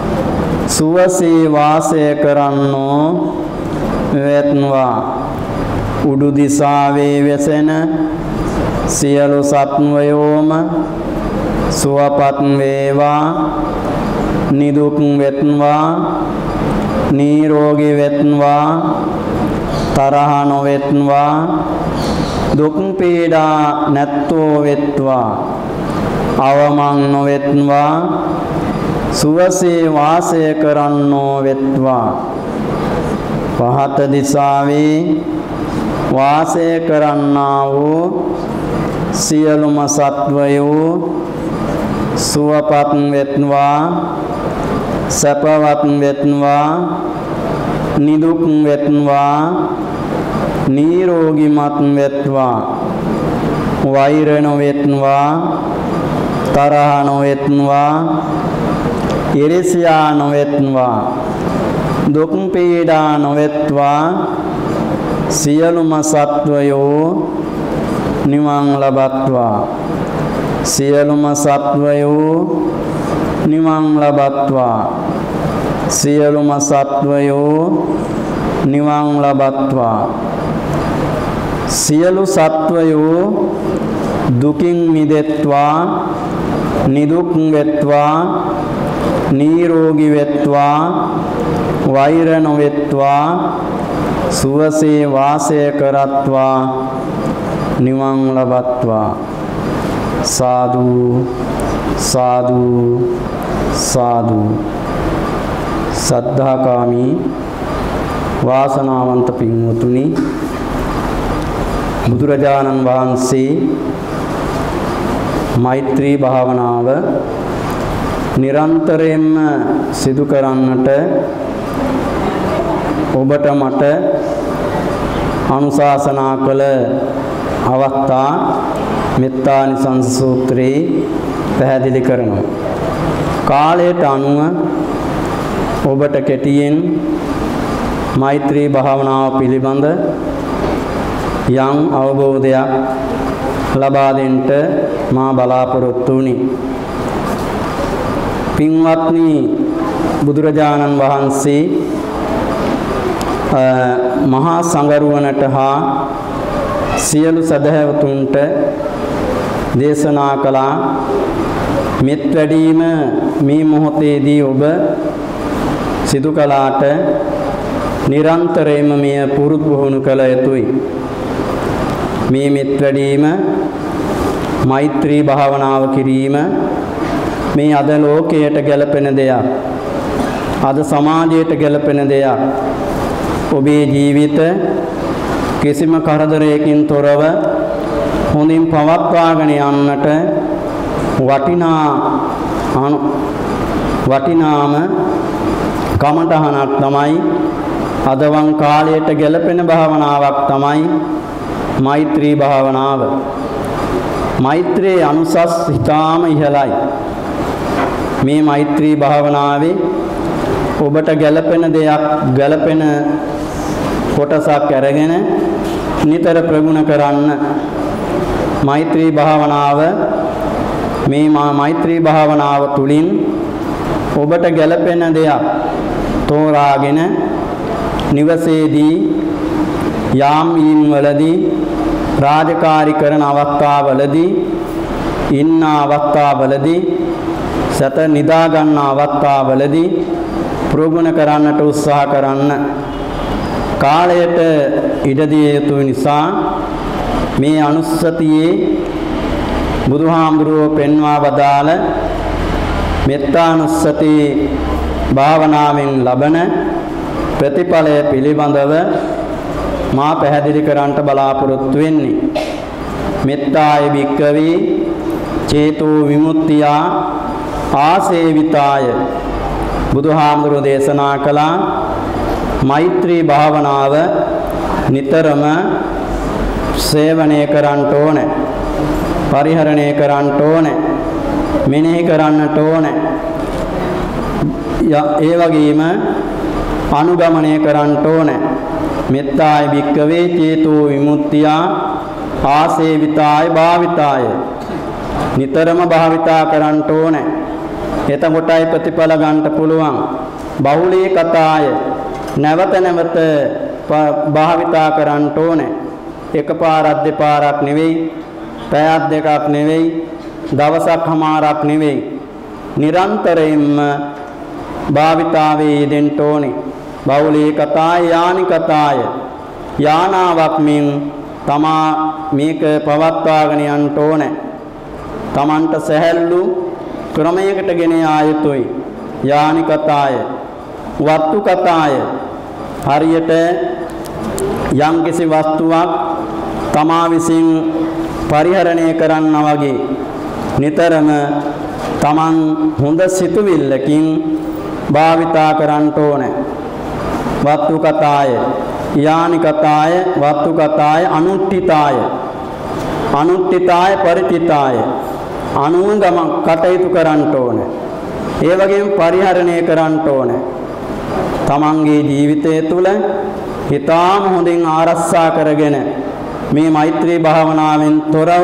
A: සුවසේ වාසය කරන්නෝ වෙත්වා උඩු දිසාවේ වෙසෙන සියලු සත්වයෝම සුවපත් වේවා, නිදුක් වෙත්වා, නිරෝගී වෙත්වා, තරහ නොවෙත්වා, දුක් පීඩා නැත්තෝ වෙත්වා, අවමං නොවෙත්වා, සුවසේ වාසය කරන්නෝ වෙත්වා. පහත දිසාවේ වාසය කරන්නා වූ සියලුම සත්වයෝ සුවපත් වෙත්වා, සැපවත් වෙත්වා, නිදුක් වෙත්වා, නිරෝගීමත් වෙත්වා, වෛර නොවෙත්වා, තරහ නොවෙත්වා, ඊර්ෂ්‍යා නොවෙත්වා, දුක් පීඩා නොවෙත්වා. සියලුම සත්වයෝ නිවන් ලබත්වා, සියලුම සත්වයෝ නිවන් ලබත්වා, සියලුම සත්වයෝ නිවන් ලබත්වා. සියලු සත්වයෝ දුකින් මිදෙත්වා, නිදුක් වෙත්වා, නිරෝගී වෙත්වා, වෛර නොවෙත්වා, සුවසේ වාසය කරත්වා, නිවන් ලබත්වා. සාදු සාදු සාදු. සද්ධාකාමී වාසනාවන්ත පින්වතුනි, බුදුරජාණන් වහන්සේ මෛත්‍රී භාවනාව නිරන්තරයෙන්ම සිදු කරන්නට ඔබට මට අනුශාසනා කළ අවස්ථා මෙත්තානිසංස සූත්‍රයේ පැහැදිලි කරනවා. කාලයට අනුව ඔබට කෙටියෙන් මෛත්‍රී භාවනාව පිළිබඳ යම් අවබෝධයක් ලබා දෙන්නට මා බලාපොරොත්තු වුනි. පින්වත්නි, බුදුරජාණන් වහන්සේ මහා සංඝරුවනට හා සියලු සදහැවතුන්ට දේශනා කළා, මෙත් වැඩීම මේ මොහොතේදී ඔබ සිදු කළාට නිරන්තරයෙන්ම මෙය පුරුදු පුහුණු කළ යුතුයි. මේ මෙත් වැඩීම, මෛත්‍රී භාවනාව කිරීම මේ අද ලෝකයට ගැලපෙන දෙයක්, අද සමාජයට ගැලපෙන දෙයක්. ඔබේ ජීවිත කිසිම කරදරයකින් තොරව හොඳින් පවත්වාගෙන යන්නට වටිනාම කමඨහනක් තමයි, අදවන් කාලයට ගැලපෙන භාවනාවක් තමයි මෛත්‍රී භාවනාව. මෛත්‍රී අනුසස් හිතාම ඉහළයි. මේ මෛත්‍රී භාවනාවේ ඔබට ගැලපෙන දෙයක්, ගැලපෙන කොටසක් අරගෙන නිතර ප්‍රගුණ කරන්න. මෛත්‍රී භාවනාව, මේ මෛත්‍රී භාවනාව තුළින් ඔබට ගැලපෙන දෙයක් තෝරාගෙන නිවසේදී, යාම් වලදී, රාජකාරී කරන අවස්ථාවලදී, ඉන්න අවස්ථාවලදී, සත නිදා ගන්න අවස්ථාවලදී ප්‍රගුණ කරන්නට උත්සාහ කරන්න. කාලයට ඉඩ දිය යුතු නිසා මේ අනුස්සතියේ බුදුහාමුදුරුවෝ පෙන්වා වදාළ මෙත්තානුස්සති භාවනාවෙන් ලබන ප්‍රතිඵලය පිළිබඳව මා පැහැදිලි කරන්නට බලාපොරොත්තු වෙන්නේ. මෙත්තාය භික්ඛවේ චේතෝ විමුක්තියා ආසේවිතාය. බුදුහාමුදුරුවෝ දේශනා කළා, මෛත්‍රී භාවනාව නිතරම සේවනය කරන්න ඕනේ, පරිහරණය කරන්න ඕනේ, මෙනෙහි කරන්නට ඕනේ. ඒ වගේම අනුගමනය කරන්න ඕනේ. මෙත්තාය භික්ඛවේ චේතෝ විමුක්තියා ආසේවිතාය භාවිතාය. නිතරම භාවිතා කරන්න ඕනේ. එතකොටයි ප්‍රතිඵල ගන්න පුළුවන්. බහුලී කතාය, නැවත නැවත භාවිතා කරන්න ඕනේ. එකපාරක් දෙපාරක් නෙවෙයි, පැයක් දෙකක් නෙවෙයි, දවසක් හමාරක් නෙවෙයි. නිරන්තරයෙන්ම භාවිතාවේ යෙදෙන්න ඕනේ. බෞලී කතාය යානිකතාය. යානාවක් මෙන් තමා මේක පවත්වාගෙන යන්න ඕනේ. තමන්ට සැහැල්ලු ක්‍රමයකට ගෙන යා යුතුයි. යානිකතාය. වත්තු කතාය. හරියට යම්කිසි වස්තුවක් තමා විසින් පරිහරණය කරන්නා වගේ නිතරම තමන් හොඳ සිතුවිල්ලකින් භාවිතා කරන්න ඕනේ. වත්තු කතාය, යානිකතාය, වත්තු කතාය, අනුට්ඨිතාය. අනුට්ඨිතාය පරිචිතාය. අනුගම කටයුතු කරන්න ඕනේ. ඒ වගේම පරිහරණය කරන්න ඕනේ. තමන්ගේ ජීවිතය තුළ හිතාම හොඳින් ආරක්ෂා කරගෙන මේ මෛත්‍රී භාවනාවෙන් තොරව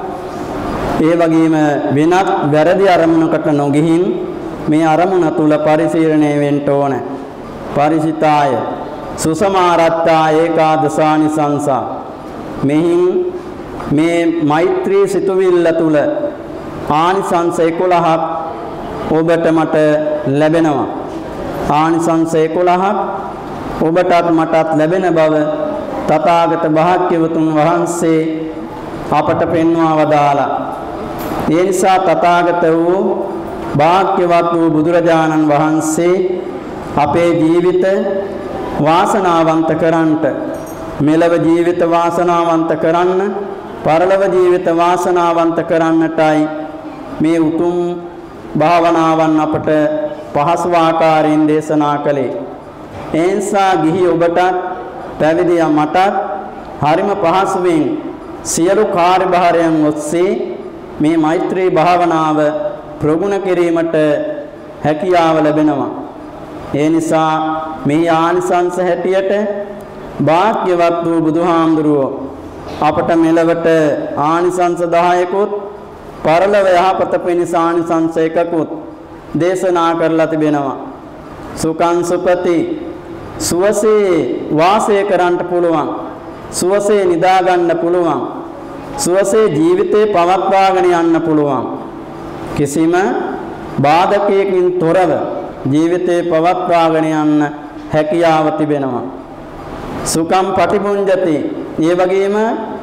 A: ඒ වගේම වෙනත් වැරදි අරමුණකට නොගිහින් මේ අරමුණ තුල පරිශීලනය වෙන්න ඕන. පරිසිතාය සුසමාරත්තා ඒකාදසානි සංසා. මෙහින් මේ මෛත්‍රී සිතුවිල්ල තුල ආනිසංස 11ක් ඔබට මට ලැබෙනවා. ආනිසංස 11ක් ඔබටත් මටත් ලැබෙන බව තථාගත භාග්‍යවතුන් වහන්සේ අපට පෙන්වා වදාලා. ඒ නිසා තථාගත වූ භාග්‍යවත් වූ බුදුරජාණන් වහන්සේ අපේ ජීවිත වාසනාවන්ත කරන්නට, මෙලව ජීවිත වාසනාවන්ත කරන්න, පරලොව ජීවිත වාසනාවන්ත කරන්නටයි මේ උතුම් භාවනාවන් අපට පහසු ආකාරයෙන් දේශනා කළේ. ඒ නිසා ගිහි ඔබටත් පැවිදි මටත් හරිම පහසුවෙන් සියලු කාර්යභාරයන් ඔස්සේ මේ මෛත්‍රී භාවනාව ප්‍රගුණ කිරීමට හැකියාව ලැබෙනවා. ඒ නිසා මේ ආනිසංස හැටියට භාග්‍යවත් වූ බුදුහාමුදුරුවෝ අපට මෙලවට ආනිසංස 10කුත් පරලොව යහපත පිණිස ආනිසංස 1කුත් දේශනා කරලා තිබෙනවා. සුඛං සුපති, සුවසේ වාසය කරන්න පුළුවන්, සුවසේ නිදා ගන්න පුළුවන්, සුවසේ ජීවිතේ පවත්වාගෙන යන්න පුළුවන්. කිසිම බාධකයකින් තොරව ජීවිතේ පවත්වාගෙන යන්න හැකියාව තිබෙනවා. සුඛම් පටිභුඤ්ජති. ඒ වගේම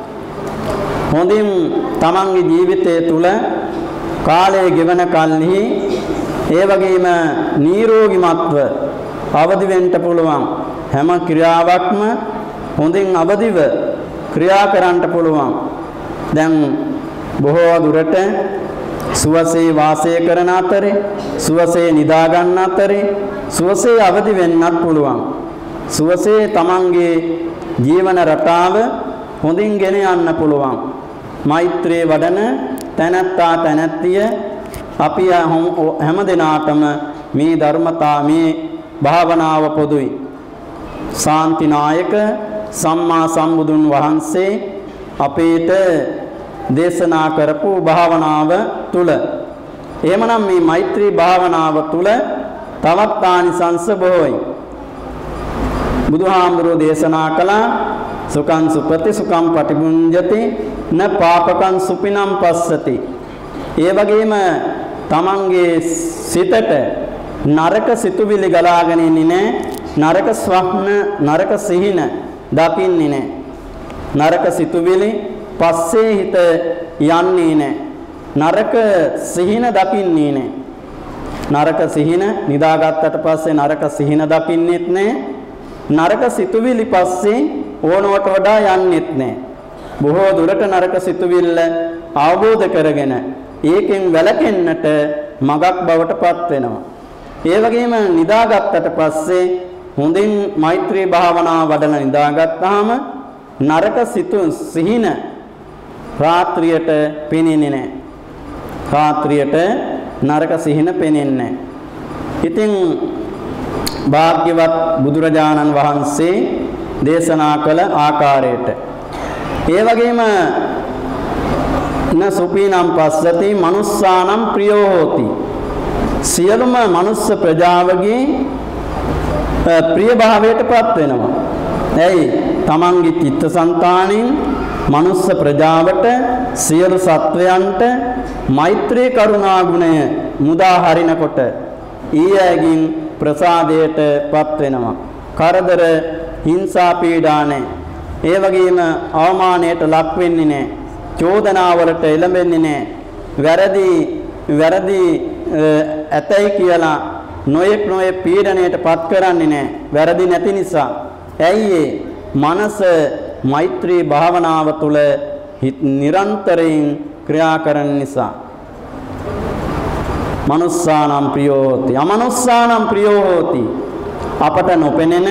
A: හොඳින් තමන්ගේ ජීවිතය තුළ කාලය ගෙවන කල්හි ඒ වගේම නිරෝගීමත්ව අවදි වෙන්න පුළුවන්. හැම ක්‍රියාවක්ම හොඳින් අවදිව ක්‍රියා කරන්න පුළුවන්. දැන් බොහෝ දුරට සුවසේ වාසය කරන අතරේ, සුවසේ නිදා ගන්න අතරේ, සුවසේ අවදි වෙන්නත් පුළුවන්. සුවසේ තමන්ගේ ජීවන රටාව හොඳින් ගෙන යන්න පුළුවන්. මෛත්‍රී වඩන තැනැත්තා තැනැත්තිය අපි හැම දිනාටම මේ ධර්මතා මේ භාවනාව පොදුයි. ශාන්තිනායක සම්මා සම්බුදුන් වහන්සේ අපේට දේශනා කරපු භාවනාව තුල, එහෙමනම් මේ මෛත්‍රී භාවනාව තුල තවත් ආනිසංස බොහෝයි. බුදුහාමුදුරෝ දේශනා කළා සුඛං සුපති සුඛං පටිභුඤ්ජති න පාපකං සුපිනම් පස්සති. ඒ වගේම තමන්ගේ සිතට නරක සිතුවිලි ගලාගෙන ඉන්නේ නැහැ, නරක ස්වප්න නරක සිහින දකින්නේ නැහැ. නරක සිතුවිලි පස්සේ හිත යන්නේ නැහැ, නරක සිහින දකින්නේ නැහැ. නරක සිහින නිදාගත්තට පස්සේ නරක සිහින දකින්නෙත් නැහැ, නරක සිතුවිලි පස්සේ ඕනවට වඩා යන්නෙත් නැහැ. බොහෝ දුරට නරක සිතුවිල්ල අවබෝධ කරගෙන ඒකෙන් වැළකෙන්නට මගක් බවට පත් වෙනවා. ඒ වගේම නිදාගත්තට පස්සේ හොඳින් මෛත්‍රී භාවනාව වඩලා නිදාගත්තාම නරක සිහින රාත්‍රියට පෙනෙන්නේ නැහැ. රාත්‍රියට නරක සිහින පෙනෙන්නේ නැහැ. ඉතින් භාග්‍යවත් බුදුරජාණන් වහන්සේ දේශනා කළ ආකාරයට ඒ වගේම න සුපීනම් පස්සති මනුස්සානම් ප්‍රියෝ හෝති. සියලුම මනුස්ස ප්‍රජාවගේ ප්‍රිය භාවයට පත් වෙනවා. ඇයි? තමන්ගේ චිත්තසංතානෙන් මනුස්ස ප්‍රජාවට සියලු සත්වයන්ට මෛත්‍රී කරුණා ගුණය මුදා හරිනකොට ඊයකින් ප්‍රසාදයට පත් වෙනවා. කරදර හිංසා පීඩා නැහැ. ඒ වගේම අවමානයට ලක් වෙන්නේ නැහැ. චෝදනාවලට එළඹෙන්නේ නැහැ. වැරදි ඇතයි කියලා නොයෙක් පීඩණයට පත් කරන්නේ නැහැ. වැරදි නැති නිසා. ඇයි මනස මෛත්‍රී භාවනාව තුළ නිරන්තරයෙන් ක්‍රියා කරන නිසා. මනුස්සානම් ප්‍රියෝ හෝති අමනුස්සානම් ප්‍රියෝ හෝති. අපට නොපෙනෙන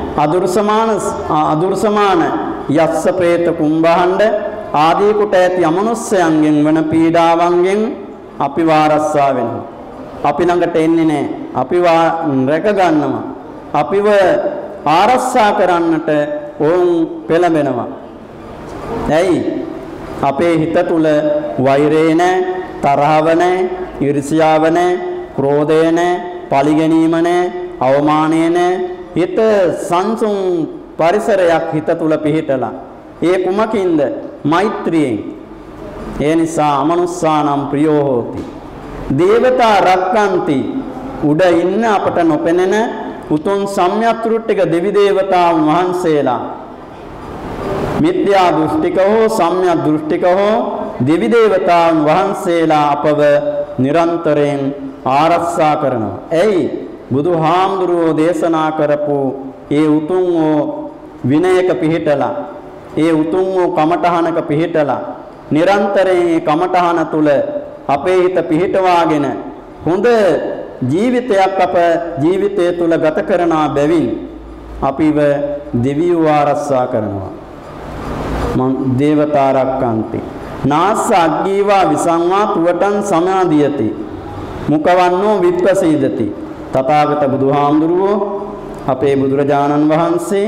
A: අදුර්සමාන යස්ස ප්‍රේත කුම්භහඬ ආදී කොට ඇති අමනුස්සයන්ගෙන් වන පීඩාවන්ගෙන් අපි වාරස්සා වෙනවා. අපි ළඟට එන්නේ නැහැ. අපිව රැක ගන්නවා. අපිව ආරක්ෂා කරන්නට ඔවුන් පෙළඹෙනවා. ඇයි? අපේ හිත තුල වෛරය නැහැ, තරහව නැහැ, ඊර්ෂ්‍යාව නැහැ, ක්‍රෝධය නැහැ, පරිගැනීම නැහැ, අවමානය නැහැ. හිත සංසුන් පරිසරයක් හිත තුල පිහිටලා. ඒ කුමකින්ද? මෛත්‍රියෙන්. ඒ නිසා අමනුස්සානම් ප්‍රියෝ හෝති. දේවතා රක්칸ති. උඩ ඉන්න අපට නොපෙනෙන උතුම් සම්්‍යක්ෘට්ටික දෙවි දේවතාවුන් වහන්සේලා මිත්‍යා දෘෂ්ටික හෝ සම්‍යක් දෘෂ්ටික හෝ දෙවි දේවතාවුන් වහන්සේලා අපව නිරන්තරයෙන් ආරක්ෂා කරනවා. එයි බුදුහාමුදුරුවෝ දේශනා කරපු ඒ උතුම් වූ විනයක පිහිටලා, ඒ උතුම් වූ කමඨහනක පිහිටලා නිරන්තරයෙන් මේ කමඨහන තුල අපේ හිත පිහිටවාගෙන හොඳ ජීවිතයක් අප ජීවිතය තුල ගත කරන බැවින් අපිව දෙවියෝ ආරක්ෂා කරනවා. දේවතා රක්칸ති. නාස්ස අග්ගීවා විසංවා තුවටං සමාදියති. මුඛවන්නෝ විප්පසීදති. තථාගත බුදුහාමුදුරුවෝ අපේ බුදුරජාණන් වහන්සේ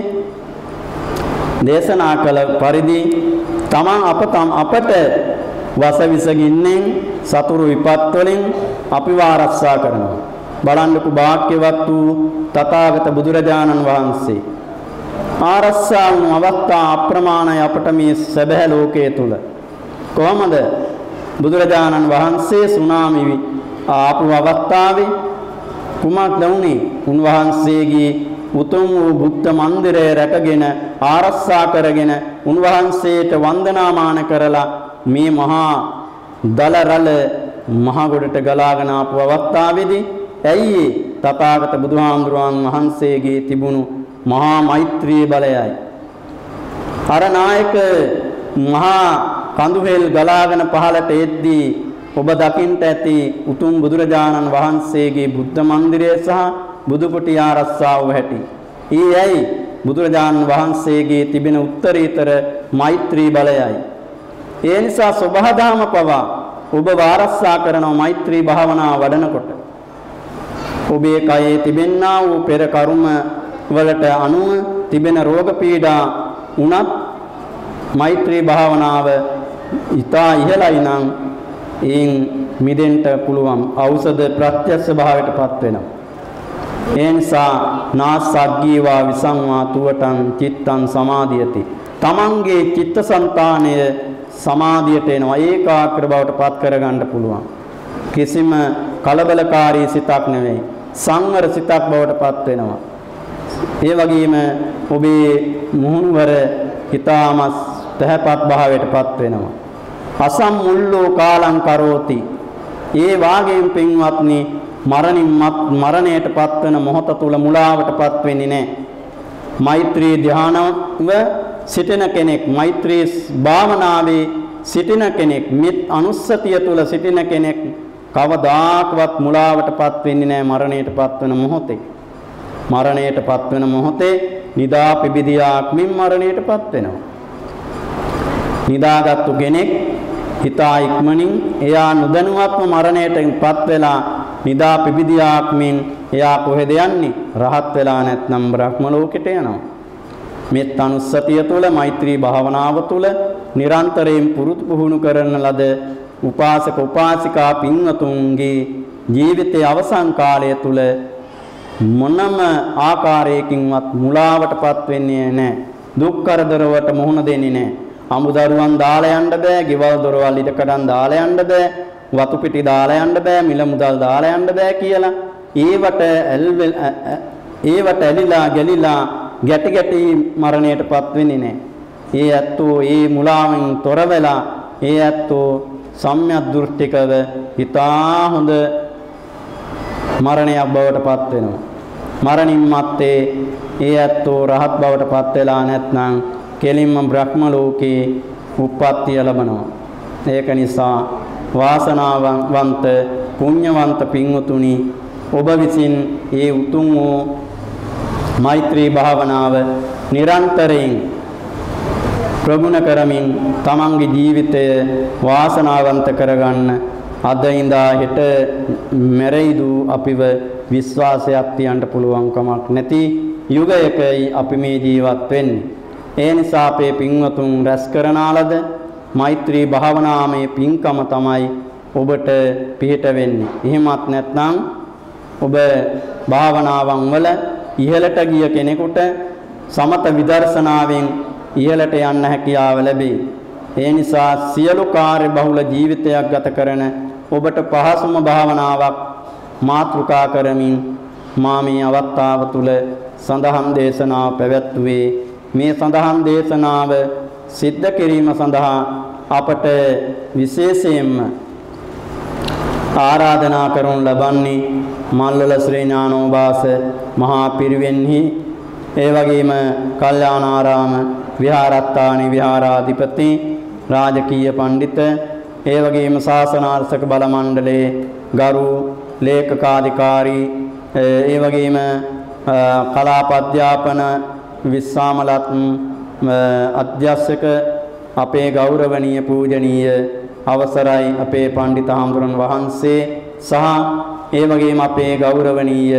A: දේශනා කළ පරිදි තමන් අපට වසවිසගින්නෙන් සතුරු විපත් වලින් අපිව ආරක්ෂා කරනවා. බලන්නකෝ වාක්‍යවත් වූ තථාගත බුදුරජාණන් වහන්සේ ආරක්ෂා වූ අවස්ථා අප්‍රමාණයි අපට මේ සැබෑ ලෝකයේ තුල. කොහොමද බුදුරජාණන් වහන්සේ සුනාමි ආපු අවස්ථාවේ කුමක්ද වුනේ? උන්වහන්සේගේ උතුම් වූ බුද්ධ මන්දිරය රැකගෙන ආරක්ෂා කරගෙන උන්වහන්සේට වන්දනාමාන කරලා මේ මහා දලරල මහ ගොඩට ගලාගෙන ආපු අවස්ථාවේදී ඇයි තථාගත බුදුහාමුදුරන් වහන්සේගේ තිබුණු මහා මෛත්‍රී බලයයි අර නායක මහා කඳුහෙල් ගලාගෙන පහළට එද්දී ඔබ දකින්ට ඇති උතුම් බුදුරජාණන් වහන්සේගේ බුද්ධ මන්දිරය සහ බුදු කුටි ආරක්ෂාව හැටි. ඊයයි බුදුරජාණන් වහන්සේගේ තිබෙන උත්තරීතර මෛත්‍රී බලයයි. ඒ නිසා සබහාදාම පවා ඔබ ආරක්ෂා කරන මෛත්‍රී භාවනාව වඩනකොට ඔබේ කයේ තිබෙනා වූ පෙර කර්ම වලට අනුව තිබෙන රෝග පීඩා උනත් මෛත්‍රී භාවනාව ඊතා ඉහළයි නම් එයින් මිදෙන්න පුළුවන් ඖෂධ ප්‍රත්‍යක්ෂ භාවයටපත් වෙනවා. ඒ නිසා නාසග්ගීවා විසංවා තුවටං චිත්තං සමාධියති. තමන්ගේ චිත්තසංතානය සමාධියට එනවා, ඒකාග්‍ර බවට පත් කරගන්න පුළුවන්. කිසිම කලබලකාරී සිතක් නෙවෙයි, සංවර සිතක් බවට පත් වෙනවා. ඒ වගේම ඔබේ මුහුණුවර හිතාම තහපත් භාවයට පත් වෙනවා. අසම්මුල්ලෝ කාලං කරෝති. ඒ වාගේම පින්වත්නි මරණයට පත්වන මොහොත තුල මුලාවටපත් වෙන්නේ නැහැ. මෛත්‍රී ධානව සිටින කෙනෙක්, මෛත්‍රී භාවනාවේ සිටින කෙනෙක්, මිත් අනුස්සතිය තුල සිටින කෙනෙක් කවදාකවත් මුලාවටපත් වෙන්නේ නැහැ මරණයට පත්වන මොහොතේ. මරණයට පත්වන මොහොතේ නිදා පිබිදියාක්මින් මරණයටපත් වෙනවා. නිදාගත්තු කෙනෙක් හිතා ඉක්මනින් එයා නොදැනුවත්ව මරණයටපත් වෙලා නිදා පිබිදියාක්මින් එයා කොහෙද යන්නේ? රහත් වෙලා නැත්නම් බ්‍රහ්ම ලෝකෙට යනවා. මේ අනුස්සතිය තුළ, මෛත්‍රී භාවනාව තුළ නිරන්තරයෙන් පුහුණු කරන ලද උපාසක උපාසිකා පින්වතුන්ගේ ජීවිතයේ අවසන් කාලය තුළ මොනම ආකාරයකින්වත් මුලාවටපත් වෙන්නේ නැහැ. දුක් කරදරවලට මුහුණ දෙන්නේ නැහැ. අමුදරුවන් දාලා යන්න බෑ, ගෙවල් දොරවල් ඉදකඩම් දාලා යන්න බෑ, වතු පිටි දාලා යන්න බෑ, මිල මුදල් දාලා යන්න බෑ කියලා ඒවට ඇලිලා ගැලිලා ගැටි ගැටි මරණයටපත් වෙන්නේ නැහැ. ඒ ඇත්තෝ ඒ මුලාවෙන් තොර වෙලා ඒ ඇත්තෝ සම්‍යක් දෘෂ්ටිකව හිතා හොඳ මරණයක් බවට පත් වෙනවා. මරණින් මත්තේ ඒ ඇත්තෝ රහත් බවට පත් වෙලා නැත්නම් කෙලින්ම බ්‍රහ්ම ලෝකේ උප්පත්තිය ලබනවා. ඒක නිසා වාසනාවන්ත පුණ්‍යවන්ත පින්වතුනි, ඔබ විසින් ඒ උතුම් වූ මෛත්‍රී භාවනාව නිරන්තරයෙන් ප්‍රගුණ කරමින් තමන්ගේ ජීවිතය වාසනාවන්ත කරගන්න අද ඉඳා හෙට මෙරෙයිදු අපිව විශ්වාසයක් තියන්න පුළුවන් කමක් නැති යුගයකයි අපි මේ ජීවත් වෙන්නේ. ඒ නිසා අපේ පින්වතුන් රැස් කරනාලද මෛත්‍රී භාවනාවේ පින්කම තමයි ඔබට පිහිට වෙන්නේ. එහෙමත් නැත්නම් ඔබ භාවනාවන් වල ඉහළට ගිය කෙනෙකුට සමත විදර්ශනාවෙන් ඉහළට යන්න හැකියාව ලැබේ. ඒ නිසා සියලු කාර්ය බහුල ජීවිතයක් ගත කරන ඔබට පහසුම භාවනාවක් මාතෘකා කරමින් මා මේ අවස්ථාව තුල සඳහන් දේශනාව පැවැත්වුවේ. මේ සඳහන් දේශනාව සිද්ධ කිරීම සඳහා අපට විශේෂයෙන්ම ආරාධනා කරනු ලබන්නේ මල්වල ශ්‍රී ඥානෝභාස මහා පිරිවෙන්හි ඒ වගේම කල්යාණාරාම විහාරස්ථානයේ විහාරාධිපති රාජකීය පඬිත ඒ වගේම ශාසනාර්ථක බල මණ්ඩලයේ ගරු ලේකකාධිකාරී ඒ වගේම කලාප අධ්‍යාපන විශ්‍රාමලත් අධ්‍යක්ෂක අපේ ගෞරවනීය පූජනීය අවසරයි අපේ පඬිත හාමුදුරන් වහන්සේ සහ ඒ වගේම අපේ ගෞරවනීය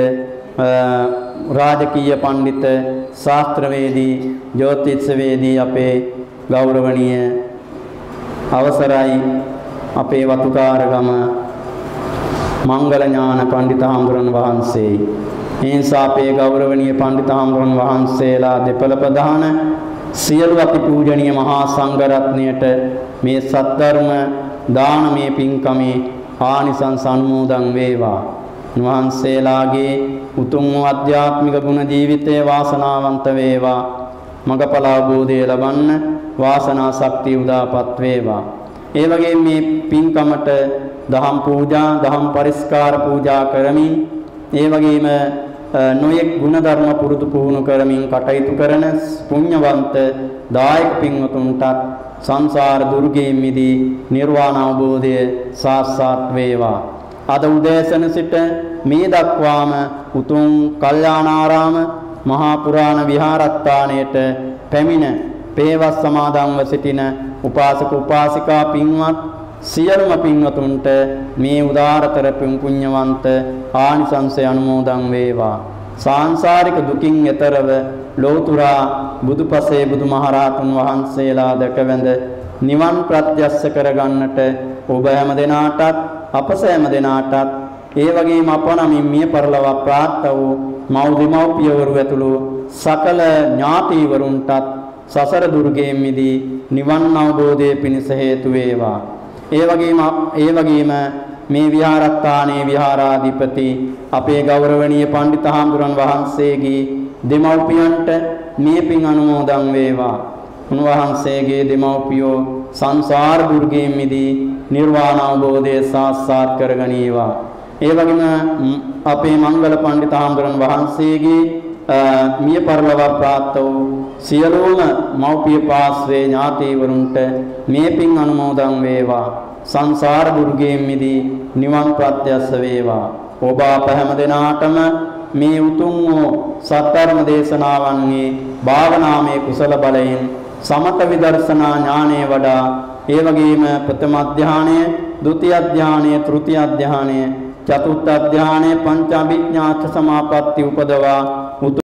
A: රාජකීය පඬිත ශාස්ත්‍රවේදී ජ්‍යොතිෂවේදී අපේ ගෞරවනීය අවසරයි අපේ වතුකාරගම මංගල ඥාන පඬිත හාමුදුරන් වහන්සේ. ඒ නිසා අපේ ගෞරවනීය පඬිත හාමුදුරන් වහන්සේලා දෙපළ ප්‍රධාන සියලු අති පූජනීය මහා සංඝ රත්නයට මේ සද්ධර්ම දානමය පින්කමේ ආනිසංස අනුමෝදන් වේවා. වහන්සේලාගේ උතුම් ආධ්‍යාත්මික ගුණ ජීවිතයේ වාසනාවන්ත වේවා. මඟඵල අවබෝධය ලබන්න වාසනා ශක්තිය උදාපත් වේවා. ඒ වගේම මේ පින්කමට දහම් පූජා, දහම් පරිස්කාර පූජා කරමින් ඒ වගේම නොයෙක් ගුණ ධර්ම පුරුදු පුහුණු කරමින් කටයුතු කරන පුණ්‍යවන්ත දායක පින්වතුන්ට සංසාර දුර්ගයෙන් මිදී නිර්වාණ අවබෝධය සාක්ෂාත් වේවා. අද උදෑසන සිට මේ දක්වාම උතුම් කල්යාණාරාම මහා පුරාණ විහාරස්ථානයට පැමිණ පේවස් සමාදන්ව සිටින උපාසක උපාසිකා පින්වත් සියලුම පින්වතුන්ට මේ උදාරතර පුණ්‍යවන්ත ආනිසංසය අනුමෝදන් වේවා. සාංශාරික දුකින් එතරව ලෝතුරා බුදුපසේ බුදුමහරහතුන් වහන්සේලා දැකවැඳ නිවන් ප්‍රත්‍යක්ෂ කරගන්නට ඔබ හැම දෙනාටත් අප සෑම දෙනාටත් ඒ වගේම අප නමින් මිය පරලොව ප්‍රාප්ත වූ මව්දිමව්පියවරු ඇතුළු සකල ඥාතීවරුන්ටත් සසර දුර්ගයෙන් මිදී නිවන් අවබෝධයේ පිණිස හේතු වේවා. ඒ වගේම මේ විහාරස්ථානයේ විහාරාධිපති අපේ ගෞරවනීය පඬිත හාමුදුරන් වහන්සේගේ දෙමව්පියන්ට මේ පින් අනුමෝදන් වේවා. උන්වහන්සේගේ දෙමව්පියෝ සංසාර දුර්ගයෙන් මිදී නිර්වාණ අවබෝධය සාක්ෂාත් කරගනීවා. ඒ වගේම අපේ මංගල පඬිත හාමුදුරන් වහන්සේගේ මිය පරලොව ප්‍රාප්ත වූ සියලුම මව්පිය පාස්වේ ඥාතීවරුන්ට මේ පින් අනුමෝදන් වේවා. සංසාර දුර්ගයෙන් මිදී නිවන් ප්‍රත්‍යක්ෂ වේවා. ඔබ අප හැම දෙනාටම මේ උතුම් වූ සත්‍ධර්ම දේශනාවන්හි භාවනාමය කුසල බලයෙන් සමත විදර්ශනා ඥානය වඩා ඒ වගේම ප්‍රථම ධානය, ဒုတိ ය ධානය, තෘතිය ධානය, චතුර්ථ ධානය, පංච අභිඥා සමාපatti උපදවා